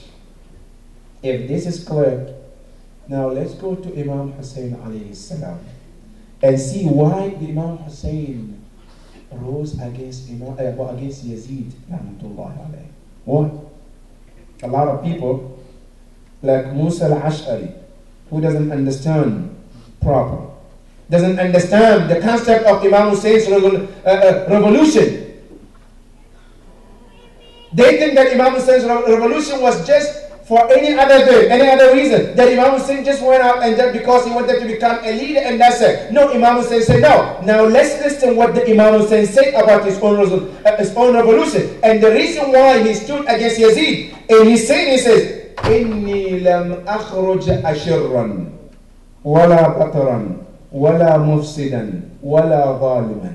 If this is clear, now let's go to Imam Hussein alayhi salam and see why the Imam Hussein rose against against Yazid. What? A lot of people like Musa al-Ash'ari, who doesn't understand properly, doesn't understand the concept of Imam Hussein's revolution. They think that Imam Hussein's revolution was just for any other day, any other reason. That Imam Hussein just went out and just because he wanted to become a leader and that's it. No, Imam Hussein said no. Now let's listen what the Imam Hussein said about his own revolution. And the reason why he stood against Yazid, and he says, إني لم أخرج أشرا ولا بطرا ولا مفسدا ولا ظالما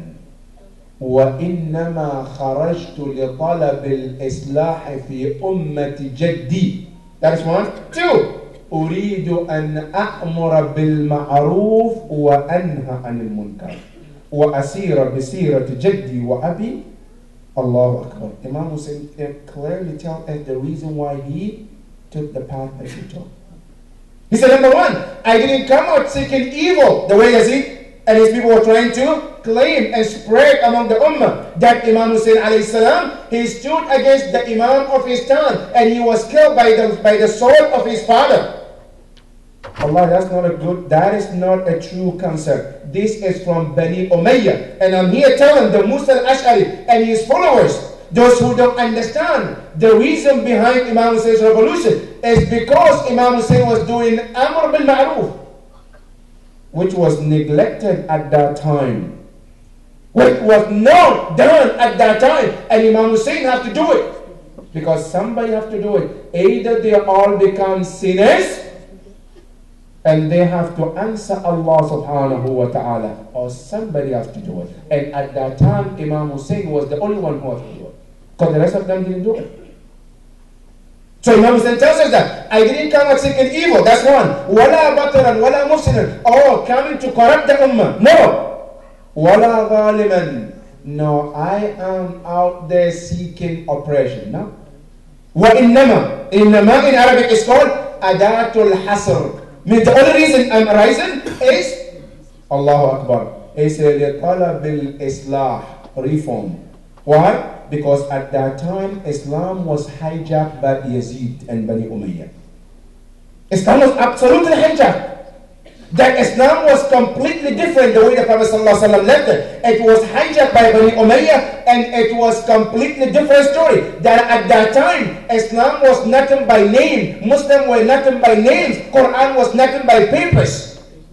وإنما خرجت لطلب الإصلاح في أمة جدي. That is one. Two, أريد أن أأمر بالمعروف وأنهى عن المنكر وأسير بسيرة جدي وأبي. الله أكبر. Imam Hussein clearly tells us the reason why he took the path that he took. He said, number one, I didn't come out seeking evil the way Yazid and his people were trying to claim and spread among the ummah. That Imam Hussein alayhi salam, he stood against the imam of his town and he was killed by the sword of his father. Allah, that is not a true concept. This is from Bani Umayyah. And I'm here telling the Musa al-Ash'ari and his followers, those who don't understand the reason behind Imam Hussein's revolution is because Imam Hussein was doing Amr bil Ma'ruf, which was neglected at that time, which was not done at that time, and Imam Hussein have to do it because somebody have to do it. Either they all become sinners and they have to answer Allah subhanahu wa ta'ala, or somebody has to do it. And at that time Imam Hussein was the only one who had to do it, because the rest of them didn't do it. So Imam Hussein tells us that I didn't come out seeking evil. That's one. Wala bataran, wala mufsidan. Oh, coming to corrupt the ummah. No. Wala ghaliman. no, I am out there seeking oppression. No. وَإِنَّمَا in Arabic is called Adatul Hasr. Means the only reason I'm arising is Allahu Akbar. It's لِطَلَبِ الْإِصْلَاحِ, reform. Why? Because at that time Islam was hijacked by Yazid and Bani Umayyah. Islam was absolutely hijacked. That Islam was completely different the way the Prophet ﷺ left it. It was hijacked by Bani Umayyah and it was completely different story. That at that time, Islam was nothing by name. Muslims were nothing by names. Quran was nothing by papers.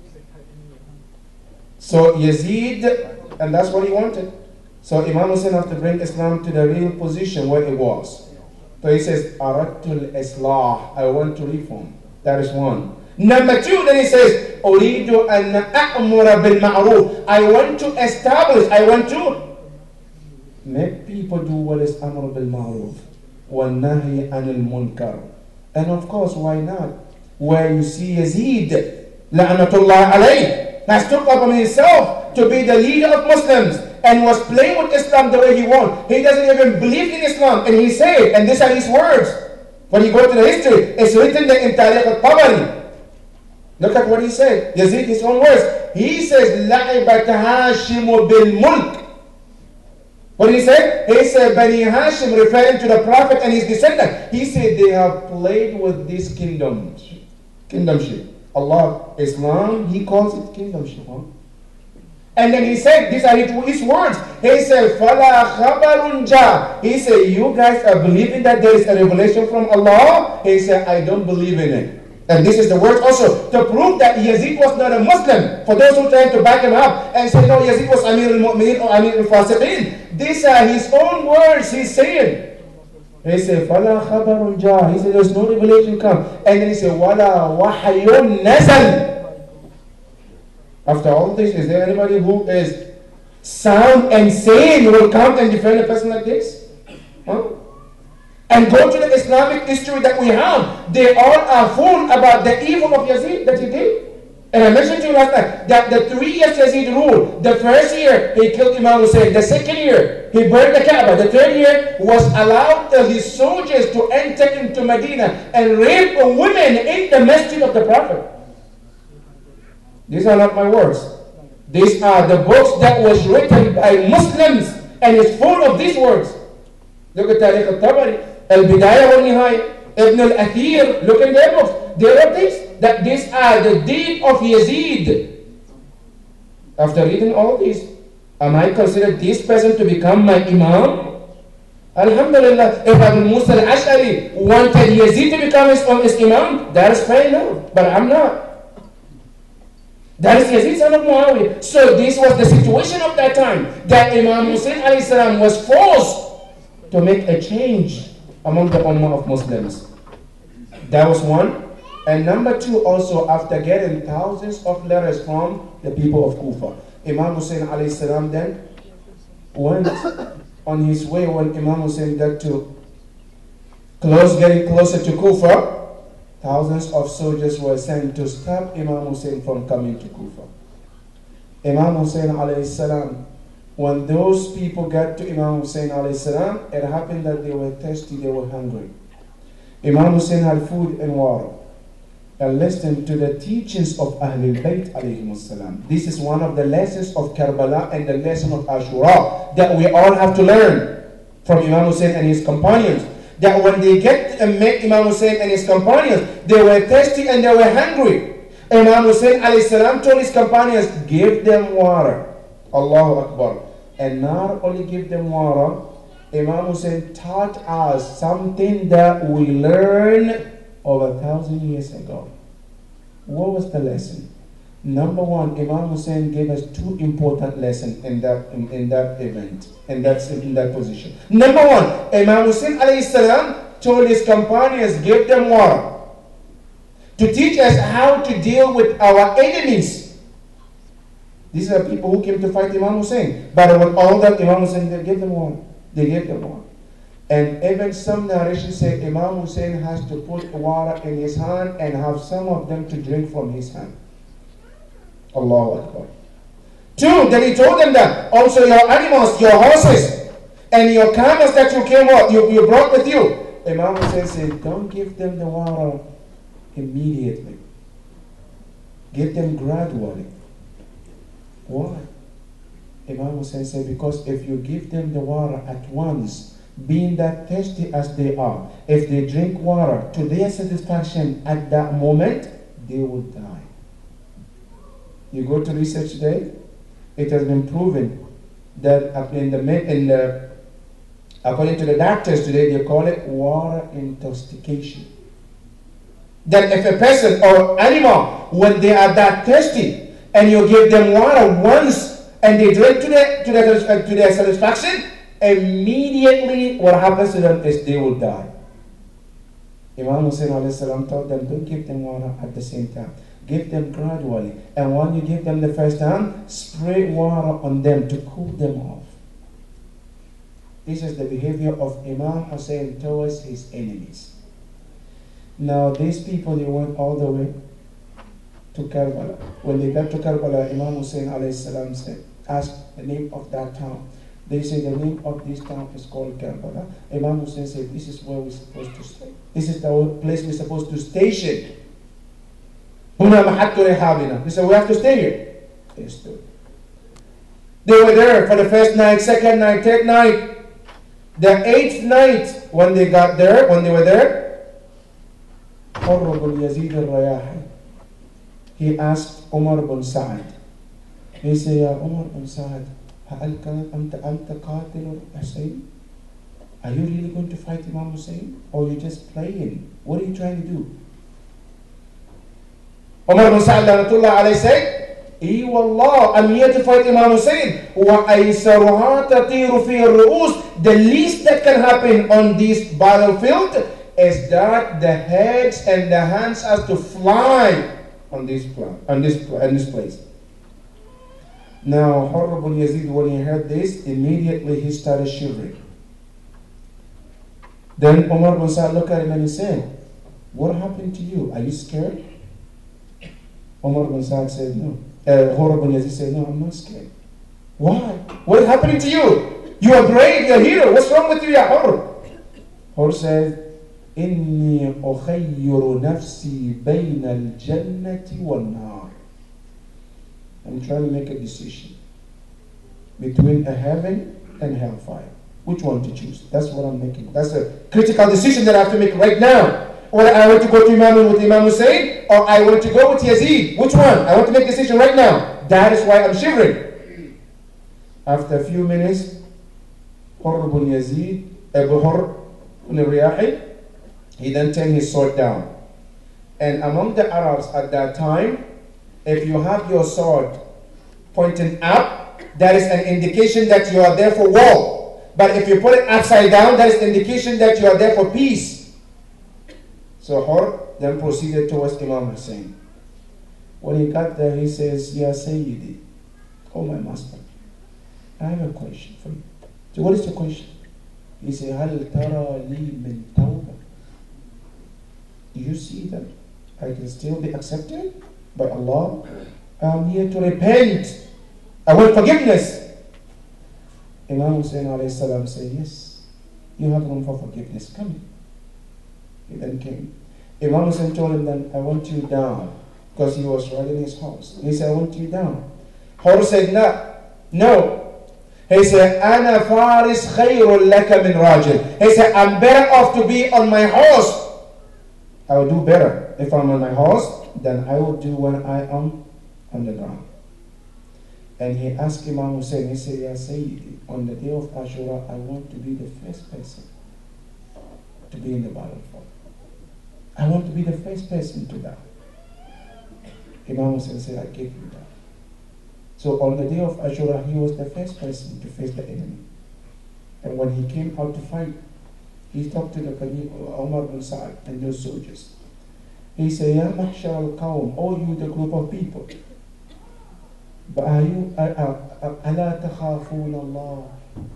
So Yazid, and that's what he wanted. So Imam Hussein had to bring Islam to the real position where it was. So he says, Aratul Islah, I want to reform. That is one. Number two, then he says, Uridu an a'mura bil ma'ruf. I want to establish, I want to make people do what is amr bil ma'ruf wa nahi anil munkar. And of course, why not? Where you see Yazid, la'natullah alayh, has took upon himself to be the leader of Muslims and was playing with Islam the way he wants. He doesn't even believe in Islam. And he said, and these are his words. When you go to the history, it's written there in Tariq al-Tabari. Look at what he said. Yazid, his own words. He says, لَعِبَتْ هَاشِمُ بِالْمُلْكِ. What did he say? He said, Bani Hashim, referring to the Prophet and his descendants. He said, they have played with this kingdomship. Allah, Islam, he calls it kingdomship. Huh? And then he said, these are his words. He said, فَلَا خَبَرٌ جَاء. He said, you guys are believing that there is a revelation from Allah? He said, I don't believe in it. And this is the word also to prove that Yazid was not a Muslim. For those who try to back him up and say, no, Yazid was Amir al-Mu'mineen or Amir al-Fasiqeen. These are his own words he's saying. He said, فَلَا خَبَرٌ جَاء. He said, there's no revelation come. And then he said, وَلَا وَحْيٌ نَزَلْ. After all this, is there anybody who is sound and sane who will come and defend a person like this? Huh? And go to the Islamic history that we have. They all are full about the evil of Yazid that he did. And I mentioned to you last night that the 3 years Yazid ruled, the first year he killed Imam Hussein, the second year he burned the Kaaba, the third year was allowed his soldiers to enter into Medina and rape women in the masjid of the Prophet. These are not my words. These are the books that was written by Muslims and it's full of these words. Look at Tariq al-Tabari, Al-Bidayah wal-Nihayah, Ibn al-Athir, look in their books. They wrote this, that these are the deed of Yazid. After reading all this, am I considered this person to become my imam? Alhamdulillah, if Abu Musa al-Ash'ari wanted Yazid to become his imam, that is fine now, but I'm not. That is Yazid son of Muawiyah. So this was the situation of that time, that Imam Hussein alayhi salam was forced to make a change among the ummah of Muslims. That was one. And number two, also after getting thousands of letters from the people of Kufa, Imam Hussein alayhi salam then went on his way. When Imam Hussein got to getting closer to Kufa, thousands of soldiers were sent to stop Imam Hussein from coming to Kufa. Imam Hussein alayhi salam, when those people got to Imam Hussein alayhi salam, it happened that they were thirsty, they were hungry. Imam Hussein had food and water. And listen to the teachings of Ahlul Bayt alayhim salam. This is one of the lessons of Karbala and the lesson of Ashura that we all have to learn from Imam Hussein and his companions. That when they get to meet Imam Hussein and his companions, they were thirsty and they were hungry. Imam Hussein alayhi salam told his companions, give them water. Allahu Akbar. And not only give them water, Imam Hussein taught us something that we learned over 1,000 years ago. What was the lesson? Number one, Imam Hussein gave us 2 important lessons in that event, in that position. Number one, Imam Hussein alayhi salam told his companions, give them water, to teach us how to deal with our enemies. These are people who came to fight Imam Hussein. But with all that, Imam Hussein, they gave them water. They gave them water. And even some narrations say Imam Hussein has to put water in his hand and have some of them to drink from his hand. Allahu Akbar. Two, then he told them that also your animals, your horses, and your camels that you brought with you. Imam Hussein said, don't give them the water immediately. Give them gradually. Why? Imam Hussein said, because if you give them the water at once, being that thirsty as they are, if they drink water to their satisfaction at that moment, they will die. You go to research today, it has been proven that according to the doctors today, they call it water intoxication. That if a person or animal, when they are that thirsty, and you give them water once, and they drink to their satisfaction, immediately what happens to them is they will die. Imam Hussein told them, don't give them water at the same time. Give them gradually. And when you give them the first time, spray water on them to cool them off. This is the behavior of Imam Hussein towards his enemies. Now these people, they went all the way to Karbala. When they got to Karbala, Imam Hussein said, asked the name of that town. They say the name of this town is called Karbala. Imam Hussein said, this is where we're supposed to stay. This is the place we're supposed to station. They said, we have to stay here. They stood. They were there for the first night, second night, third night. The eighth night, when they got there, when they were there, Abdul Aziz Jalilu, he asked Umar bin Sa'ad. He said, Ya Umar bin Sa'ad, are you really going to fight Imam Hussein? Or are you just playing? What are you trying to do? Umar bin Sa'ad said, Wallah, I'm here to fight Imam Hussein. The least that can happen on this battlefield is that the heads and the hands has to fly on this place. Now, Abdul Yazid, when he heard this, immediately he started shivering. Then Umar bin Sa'ad looked at him and he said, what happened to you? Are you scared? Umar bin Sa'ad said, no. Abdul Yazid said, no, I'm not scared. Why? What is happening to you? You are brave, you're a hero. What's wrong with you, Ya Hur? Hur said, إني أخير نفسي بين الجنة والنار. I'm trying to make a decision between a heaven and hellfire. Which one to choose? That's what I'm making. That's a critical decision that I have to make right now. Whether I want to go to Imam with Imam Hussein or I want to go with Yazid. Which one? I want to make a decision right now. That is why I'm shivering. After a few minutes, Abdul Yazid, Abu Hur ibn Riyahi, he then turned his sword down. And among the Arabs at that time, if you have your sword pointing up, that is an indication that you are there for war. But if you put it upside down, that is an indication that you are there for peace. So Hur then proceeded towards Imam Hussein. When he got there, he says, Ya Sayyidi, oh my master, I have a question for you. So what is the question? He said, Hal tara li min tawbah? Do you see that I can still be accepted by Allah? I'm here to repent. I want forgiveness. Imam Hussein said, yes, you have room for forgiveness. Come. He then came. Imam Hussein told him then, I want you down. Because he was riding his horse. He said, I want you down. Horse said, no. He said, Ana faris khayrun laka min rajil. He said, I'm better off to be on my horse. I will do better if I'm on my horse than I will do when I am on the ground. And he asked Imam Hussein, he said, Ya Sayyidi, on the day of Ashura, I want to be the first person to be in the battlefield. I want to be the first person to die. Imam Hussein said, I give you that. So on the day of Ashura, he was the first person to face the enemy. And when he came out to fight, he talked to the Bani Umar bin Sa'ad and those soldiers. He said, Ya Mahshar al-Qawm, oh you the group of people. But are you, أَلَا تَخَافُونَ اللَّهِ?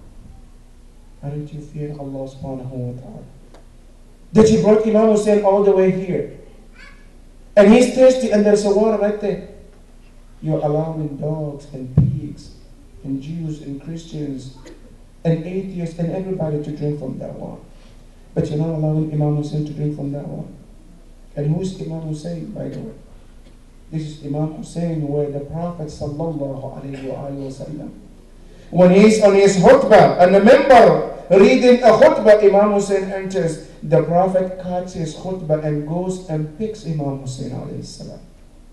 Aren't you fearing Allah subhanahu wa ta'ala? That he brought Imam Hussein all the way here. And he's thirsty and there's a water right there. You're allowing dogs and pigs and Jews and Christians and atheists and everybody to drink from that one. But you're not allowing Imam Hussein to drink from that one. And who's Imam Hussein, by the way? This is Imam Hussein, where the Prophet sallallahu alayhi wa sallam, when he's on his khutbah and the member reading a khutbah, Imam Hussein enters. The Prophet cuts his khutbah and goes and picks Imam Hussein alayhi salam.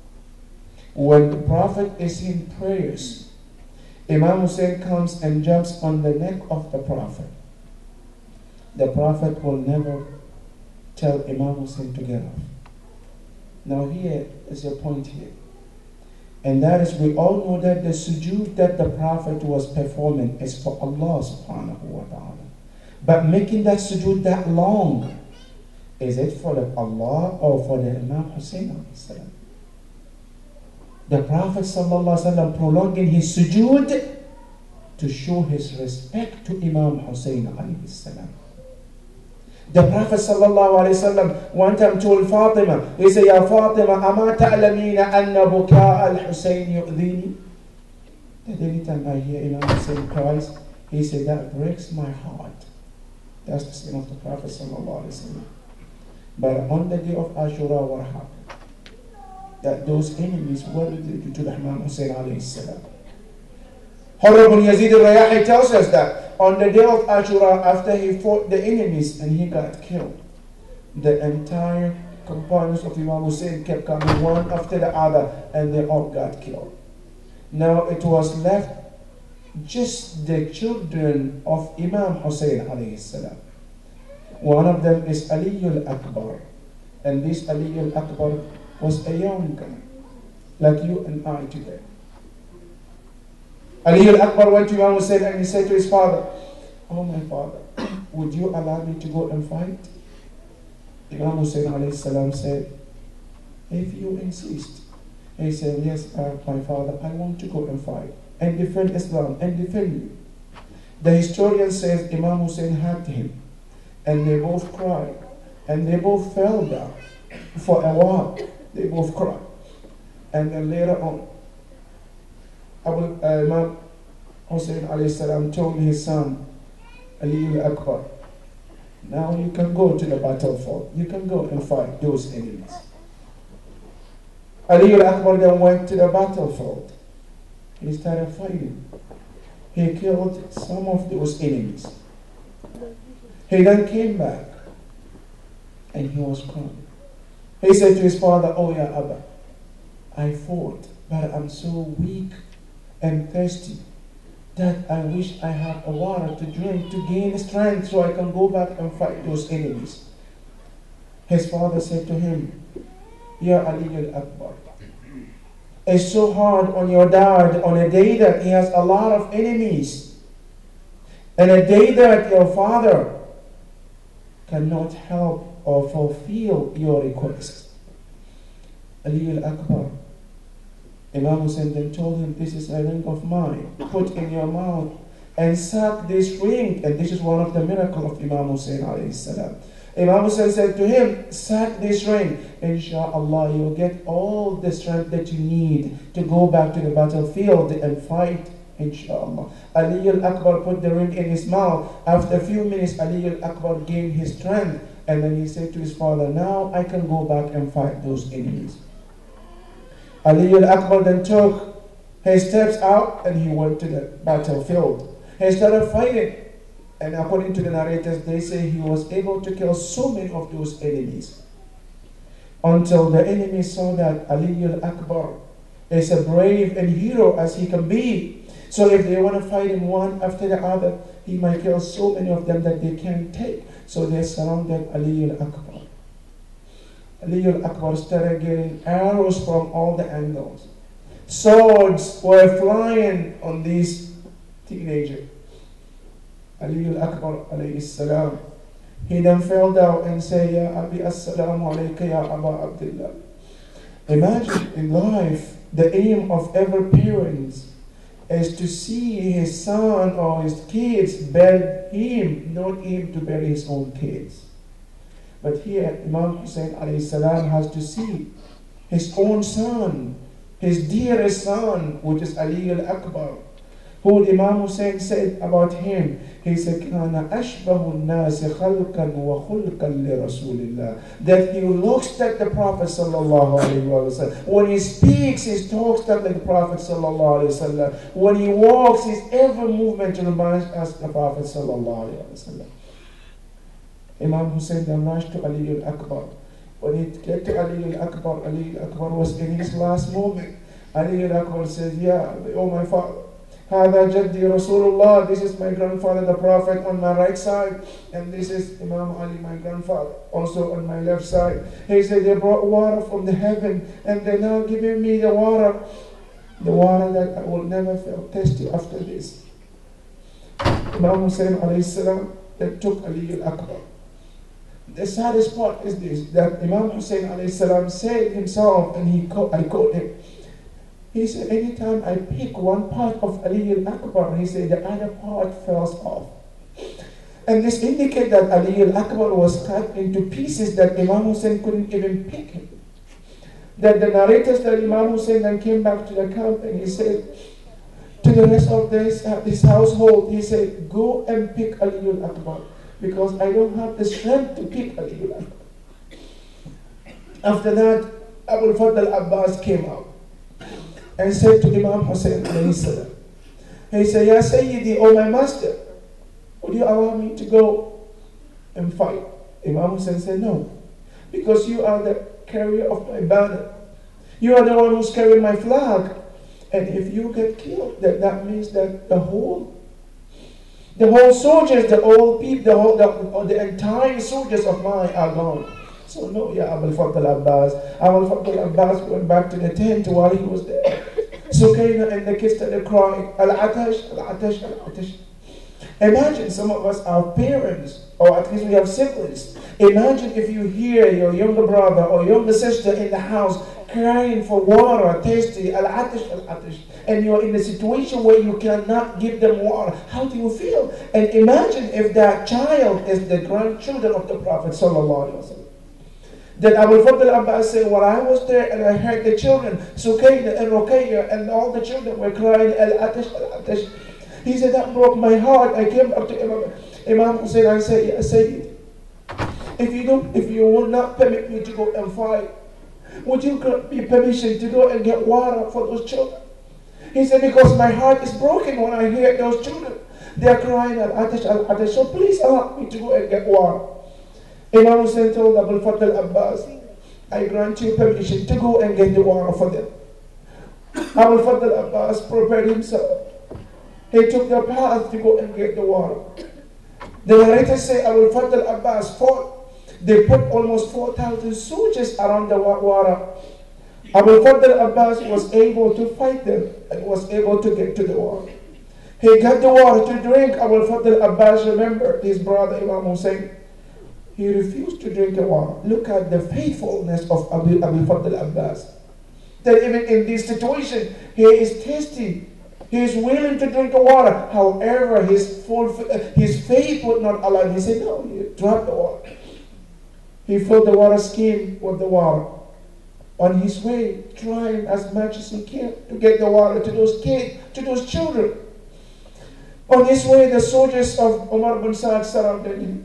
When the Prophet is in prayers, Imam Hussein comes and jumps on the neck of the Prophet. The Prophet will never tell Imam Hussein to get off. Now here is a point here. And that is, we all know that the sujood that the Prophet was performing is for Allah subhanahu wa ta'ala. But making that sujood that long, is it for the Allah or for the Imam Hussein alayhi salam? The Prophet sallallahu alaihi wasallam prolonging his sujood to show his respect to Imam Hussein alayhi salam. The Prophet sallallahu alaihi wasallam one time told Fatima, he said, Ya Fatima, ama ta'lamina anna bukaa al-Husayn yu'dhini? That anytime I hear Imam Hussein cries, he said, that breaks my heart. That's the sin of the Prophet sallallahu alaihi wasallam. But on the day of Ashura, what happened? That those enemies were related to the Imam Hussein alayhi salam. Honorable Yazid al-Rayahi tells us that on the day of Ashura, after he fought the enemies and he got killed, the entire companions of Imam Hussein kept coming one after the other and they all got killed. Now it was left just the children of Imam Hussein alayhi salam. One of them is Ali al-Akbar, and this Ali al-Akbar was a young guy like you and I today. Ali al-Akbar went to Imam Hussein and he said to his father, oh my father, would you allow me to go and fight? Imam Hussein alayhi salam said, if you insist. He said, yes, my father, I want to go and fight and defend Islam and defend you. The historian says Imam Hussein hugged him and they both cried and they both fell down for a while. They both cried. And then later on, Imam Hussein alayhi salam told his son, Ali al-Akbar, now you can go to the battlefield. You can go and fight those enemies. Ali al-Akbar then went to the battlefield. He started fighting. He killed some of those enemies. He then came back and he was crying. He said to his father, oh ya Abba, I fought, but I'm so weak and thirsty that I wish I had a water to drink to gain strength so I can go back and fight those enemies. His father said to him, Ya Ali al-Akbar, it's so hard on your dad on a day that he has a lot of enemies and a day that your father cannot help or fulfill your request. Ali al-Akbar, Imam Hussein then told him, this is a ring of mine, put in your mouth and suck this ring. And this is one of the miracles of Imam Hussein alayhi salam. Imam Hussein said to him, suck this ring, inshallah you'll get all the strength that you need to go back to the battlefield and fight, inshallah. Ali al-Akbar put the ring in his mouth. After a few minutes, Ali al-Akbar gained his strength, and then he said to his father, now I can go back and fight those enemies. Ali al-Akbar then took his steps out and he went to the battlefield. He started fighting, and according to the narrators, they say he was able to kill so many of those enemies until the enemy saw that Ali al-Akbar is a brave and hero as he can be. So if they want to fight him one after the other, he might kill so many of them that they can't take. So they surrounded Ali al-Akbar. Ali al-Akbar started getting arrows from all the angles. Swords were flying on these teenagers. Ali al-Akbar alayhi salam, he then fell down and said, Ya Abi as-salamu alayka ya Aba Abdullah. Imagine in life, the aim of every parent is to see his son or his kids bury him, not him to bury his own kids. But here, Imam Hussein alayhi salam has to see his own son his dearest son, which is Ali al-Akbar, who Imam Hussein said about him, he said, كَانَ أَشْبَهُ النَّاسِ خَلْقًا وَخُلْقًا لِرَسُولِ اللَّهِ, that he looks like the Prophet sallallahu alaihi wasallam. When he speaks, he talks like the Prophet sallallahu alaihi wasallam. When he walks, his every movement reminds us of the Prophet sallallahu alaihi wasallam. Imam Hussein then rushed to Ali al-Akbar. When he get to Ali al-Akbar was in his last moment. Ali al-Akbar said, yeah, oh my father, هذا جدي رسول الله, this is my grandfather the Prophet on my right side, and this is Imam Ali, my grandfather, also on my left side. He said, they brought water from the heaven, and they're now giving me the water that I will never feel thirsty after this. Imam Hussein alayhi salam then took Ali al-Akbar. The saddest part is this, that Imam Hussein alayhi salam said himself, and I quote him, he said, anytime I pick one part of Ali al-Akbar, he said, the other part falls off. And this indicates that Ali al-Akbar was cut into pieces that Imam Hussein couldn't even pick him. That the narrators that Imam Hussein then came back to the camp and he said to the rest of this household, he said, go and pick Ali al-Akbar, because I don't have the strength to pick Ali al-Akbar. After that, Abu Fadl Abbas came out and said to Imam Hussein alayhi salam, he said, Ya Sayyidi, oh my master, would you allow me to go and fight? Imam Hussein said, no, because you are the carrier of my banner. You are the one who's carrying my flag. And if you get killed, that means that the whole soldiers, the old people, the entire soldiers of mine are gone. So no, yeah, Abul Fadl Abbas. Abul Fadl Abbas went back to the tent while he was there. Sukaina and the kids started crying, Al-Atash, Al-Atash, Al-Atash. Imagine some of us are parents, or at least we have siblings. Imagine if you hear your younger brother or younger sister in the house crying for water, thirsty, Al-Atash, Al-Atash, and you're in a situation where you cannot give them water. How do you feel? And imagine if that child is the grandchildren of the Prophet sallallahu alaihi wasallam. Then Abu Fadl Abbas said, well, I was there and I heard the children, Sukaina and Ruqayya, and all the children were crying, Al-Atash, Al-Atash. He said, that broke my heart. I came up to Imam Hussein, I said, Ya Sayyid, if you will not permit me to go and fight, would you grant me permission to go and get water for those children? He said, because my heart is broken when I hear those children. They're crying, Al-Atash, Al-Atash, so please allow me to go and get water. Imam Hussein told Abu Fadl Abbas, I grant you permission to go and get the water for them. Abu Fadl Abbas prepared himself. He took the path to go and get the water. The narrators say Abu Fadl Abbas fought. They put almost 4,000 soldiers around the water. Abu Fadl Abbas was able to fight them and was able to get to the water. He got the water to drink. Abu Fadl Abbas remembered his brother Imam Hussein. He refused to drink the water. Look at the faithfulness of Abu Fadl Abbas. That even in this situation, he is thirsty. He is willing to drink the water. However, his faith would not allow him. He said, no, you drop the water. He filled the water skin with the water. On his way, trying as much as he can to get the water to those kids, to those children. On his way, the soldiers of Umar bin Saad surrounded him.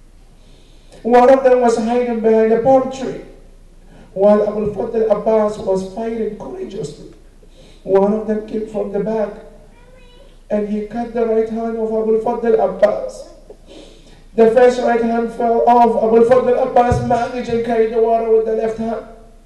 One of them was hiding behind a palm tree, while Abu Fadl Abbas was fighting courageously. One of them came from the back, and he cut the right hand of Abu Fadl Abbas. The first right hand fell off. Abu Fadl Abbas managed and carried the water with the left hand.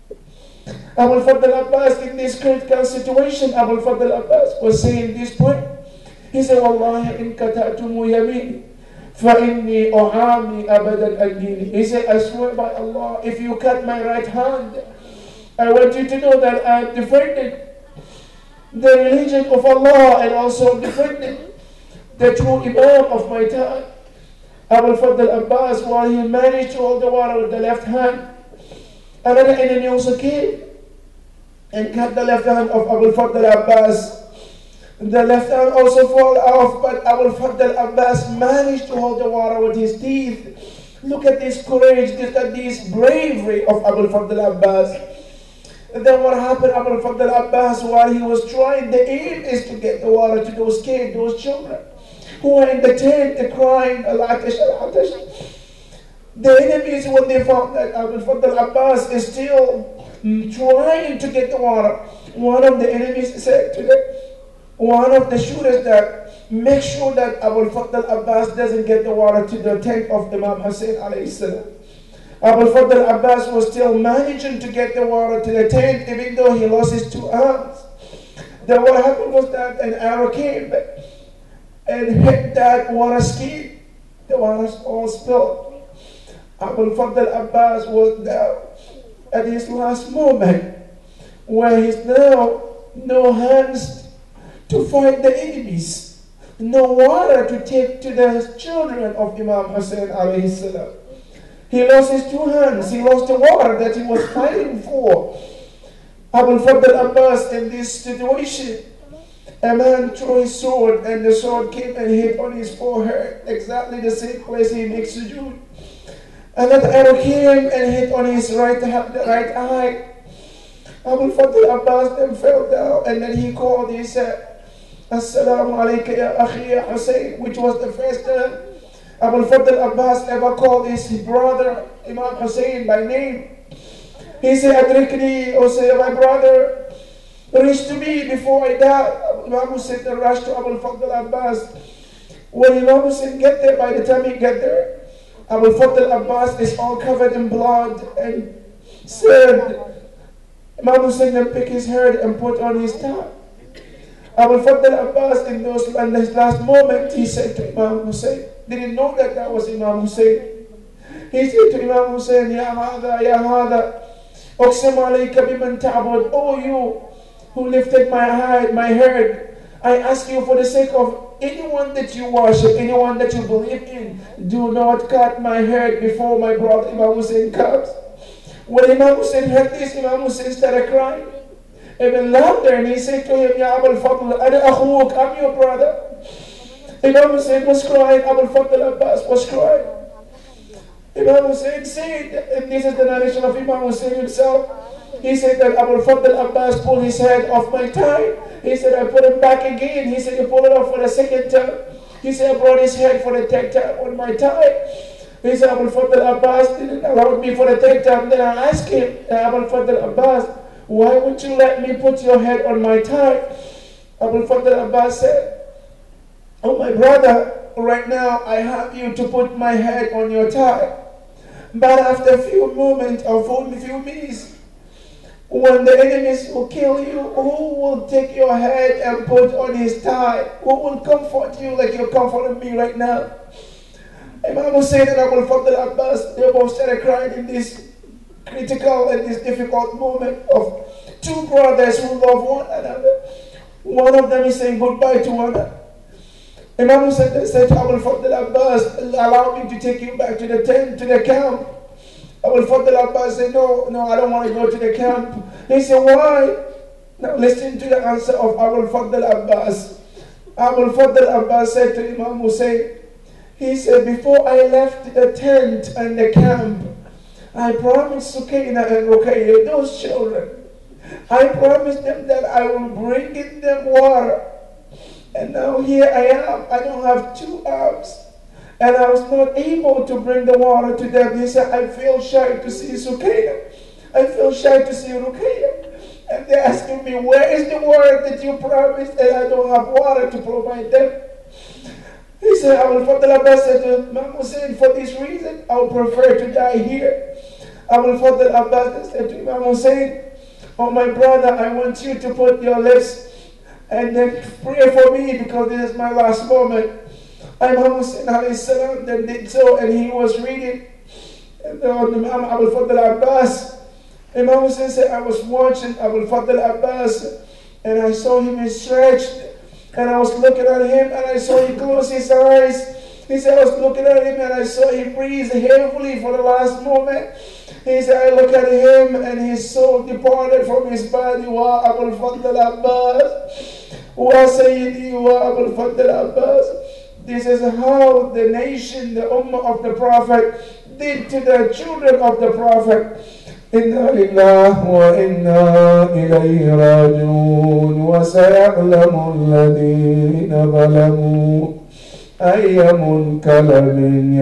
Abu Fadl Abbas, in this critical situation, Abu Fadl Abbas was saying this point. He said, Wallahi in kata'tumu yamini, فَإِنِّي أُعَامِي أَبَدًا الدِّينِ. He said, I swear by Allah, if you cut my right hand, I want you to know that I have defended the religion of Allah and also defended the true imam of my time. Abu Fadl Abbas, while he managed to hold the water with the left hand, another enemy also came and cut the left hand of Abu Fadl Abbas. The left hand also fell off, but Abu Fadl Abbas managed to hold the water with his teeth. Look at this courage, look at this bravery of Abu Fadl Abbas. Then what happened, Abul Fadl Abbas, while he was trying, the aim is to get the water to those kids, those children who are in the tent crying, Al-Atash, Al-Atash. The enemies, when they found that Abul Fadl Abbas is still trying to get the water, one of the enemies said to them, one of the shooters, that make sure that Abul Fadl Abbas doesn't get the water to the tent of Imam Hussein alayhi salam. Abul Fadl Abbas was still managing to get the water to the tent, even though he lost his two arms. Then what happened was that an arrow came and hit that water skin. The water all spilled. Abul Fadl Abbas was now at his last moment, where he's now no hands to fight the enemies, no water to take to the children of Imam Hussein alayhi salam. He lost his two hands, he lost the water that he was fighting for. Abul Fadl Abbas, in this situation, a man threw his sword, and the sword came and hit on his forehead, exactly the same place he makes sujood. Another arrow came and hit on his right eye. Abul Fadl Abbas then fell down, and then he called, he said, Assalamu alayka ya akhi ya Husain, which was the first time Abul Fadl Abbas ever called his brother Imam Hussein by name. He said, Adrikni, O say, my brother, reach to me before I die. Imam Hussein rushed to Abul Fadl Abbas. When Imam Hussein get there, by the time he get there, Abul Fadl Abbas is all covered in blood, and said, Imam Hussein then picked his head and put on his tie. Abul Fadl Abbas, in his last moment, he said to Imam Hussein, didn't know that that was Imam Hussein. He said to Imam Hussein, Ya Hada, Ya Hada, Uqsim alayka biman ta'bud, oh you who lifted my head, I ask you for the sake of anyone that you worship, anyone that you believe in, do not cut my head before my brother Imam Hussein comes. When Imam Hussein heard this, Imam Hussein started crying even louder, and he said to him, Ya Abul Fadl, Ana akhuk, I'm your brother. Imam Hussein was crying, Abul Fadl Abbas was crying. Imam Hussein said, and this is the narration of Imam Hussein himself, he said that Abul Fadl Abbas pulled his head off my tie. He said, I put it back again. He said, you pull it off for the second time. He said, I brought his head for the third time on my tie. He said, Abul Fadl Abbas didn't allow me for the third time. Then I asked him, Abul Fadl Abbas, why would you let me put your head on my tie? Abul Fadl Abbas said, oh my brother, right now I have you to put my head on your tie. But after a few moments or a few minutes, when the enemies will kill you, who will take your head and put on his tie? Who will comfort you like you're comforting me right now? Imam Hussein and Abul Fadl Abbas, they both started crying in this critical and this difficult moment of two brothers who love one another. One of them is saying goodbye to one another. Imam Hussein said to Abul Fadl Abbas, allow me to take you back to the tent, to the camp. Abul Fadl Abbas said, no, I don't want to go to the camp. He said, why? Now listen to the answer of Abul Fadl Abbas. Abul Fadl Abbas said to Imam Hussein, he said, before I left the tent and the camp, I promised Sukaina and Ruqayya, those children, I promised them that I will bring in them water. And now here I am, I don't have two arms. And I was not able to bring the water to them. He said, I feel shy to see Sukaina. I feel shy to see Ruqayya. And they're asking me, where is the water that you promised? And I don't have water to provide them. He said, Abul Fadl Abbas said to Imam Hussein, for this reason, I would prefer to die here. Abul Fadl Abbas said to Imam Hussein, oh my brother, I want you to put your lips and then pray for me because this is my last moment. Imam Hussein alayhi salam then did so, and he was reading. And Imam Abul Fadl Abbas, Imam Hussein said, I was watching Abul Fadl Abbas, and I saw him stretched, and I was looking at him, and I saw him close his eyes. He said, I was looking at him, and I saw him breathe heavily for the last moment. He said, I look at him, and his soul departed from his body. Wa Abul Fadl Abbas, wa Sayyidi wa Abul Fadl Abbas. This is how the nation, the ummah of the Prophet, did to the children of the Prophet. إنا لله وإنا إليه راجعون. وسيعلم الذين ظلموا أي منقلب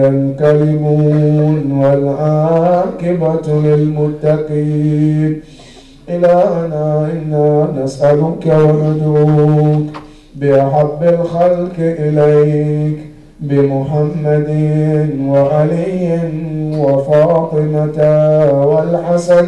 ينقلبون والعاقبة للمتقين. إلهنا إنا نسألك وندعوك بأحب الخلق إليك بمحمد وعلي وفاطمة والحسن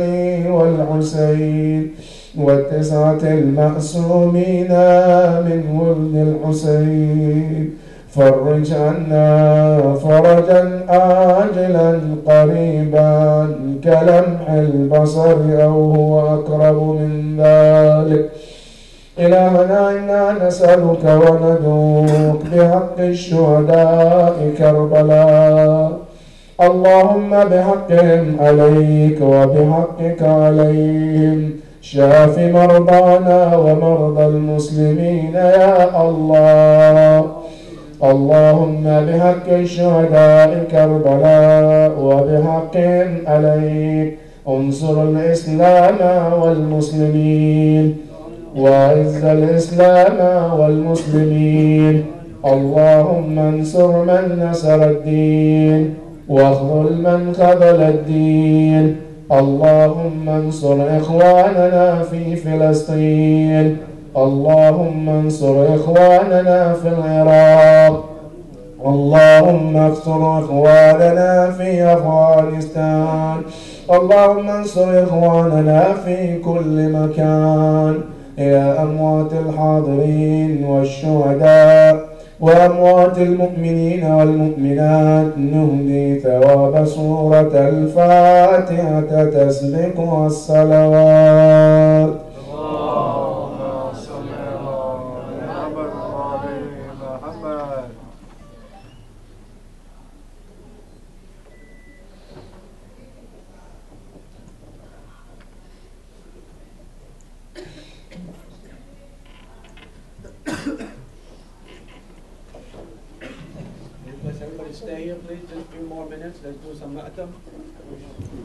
والحسين والتسعة المأسومين من ولد الحسين. فرج عنا فرجا آجلا قريبا كلمح البصر أو هو أقرب من ذلك. إلهنا إنا نسألك وندعوك بحق الشهداء كربلاء، اللهم بحقهم عليك وبحقك عليهم شاف مرضانا ومرضى المسلمين يا الله. اللهم بحق الشهداء كربلاء وبحقهم عليك انصر الإسلام والمسلمين وأعز الإسلام والمسلمين. اللهم انصر من نصر الدين واخذل من خذل الدين. اللهم انصر إخواننا في فلسطين. اللهم انصر إخواننا في العراق. اللهم انصر إخواننا في أفغانستان. اللهم انصر إخواننا في كل مكان. يا أموات الحاضرين والشهداء وأموات المؤمنين والمؤمنات نهدي ثواب سورة الفاتحة تسبقها الصلوات. Stay here, please. Just a few more minutes. Let's do some ma'atam.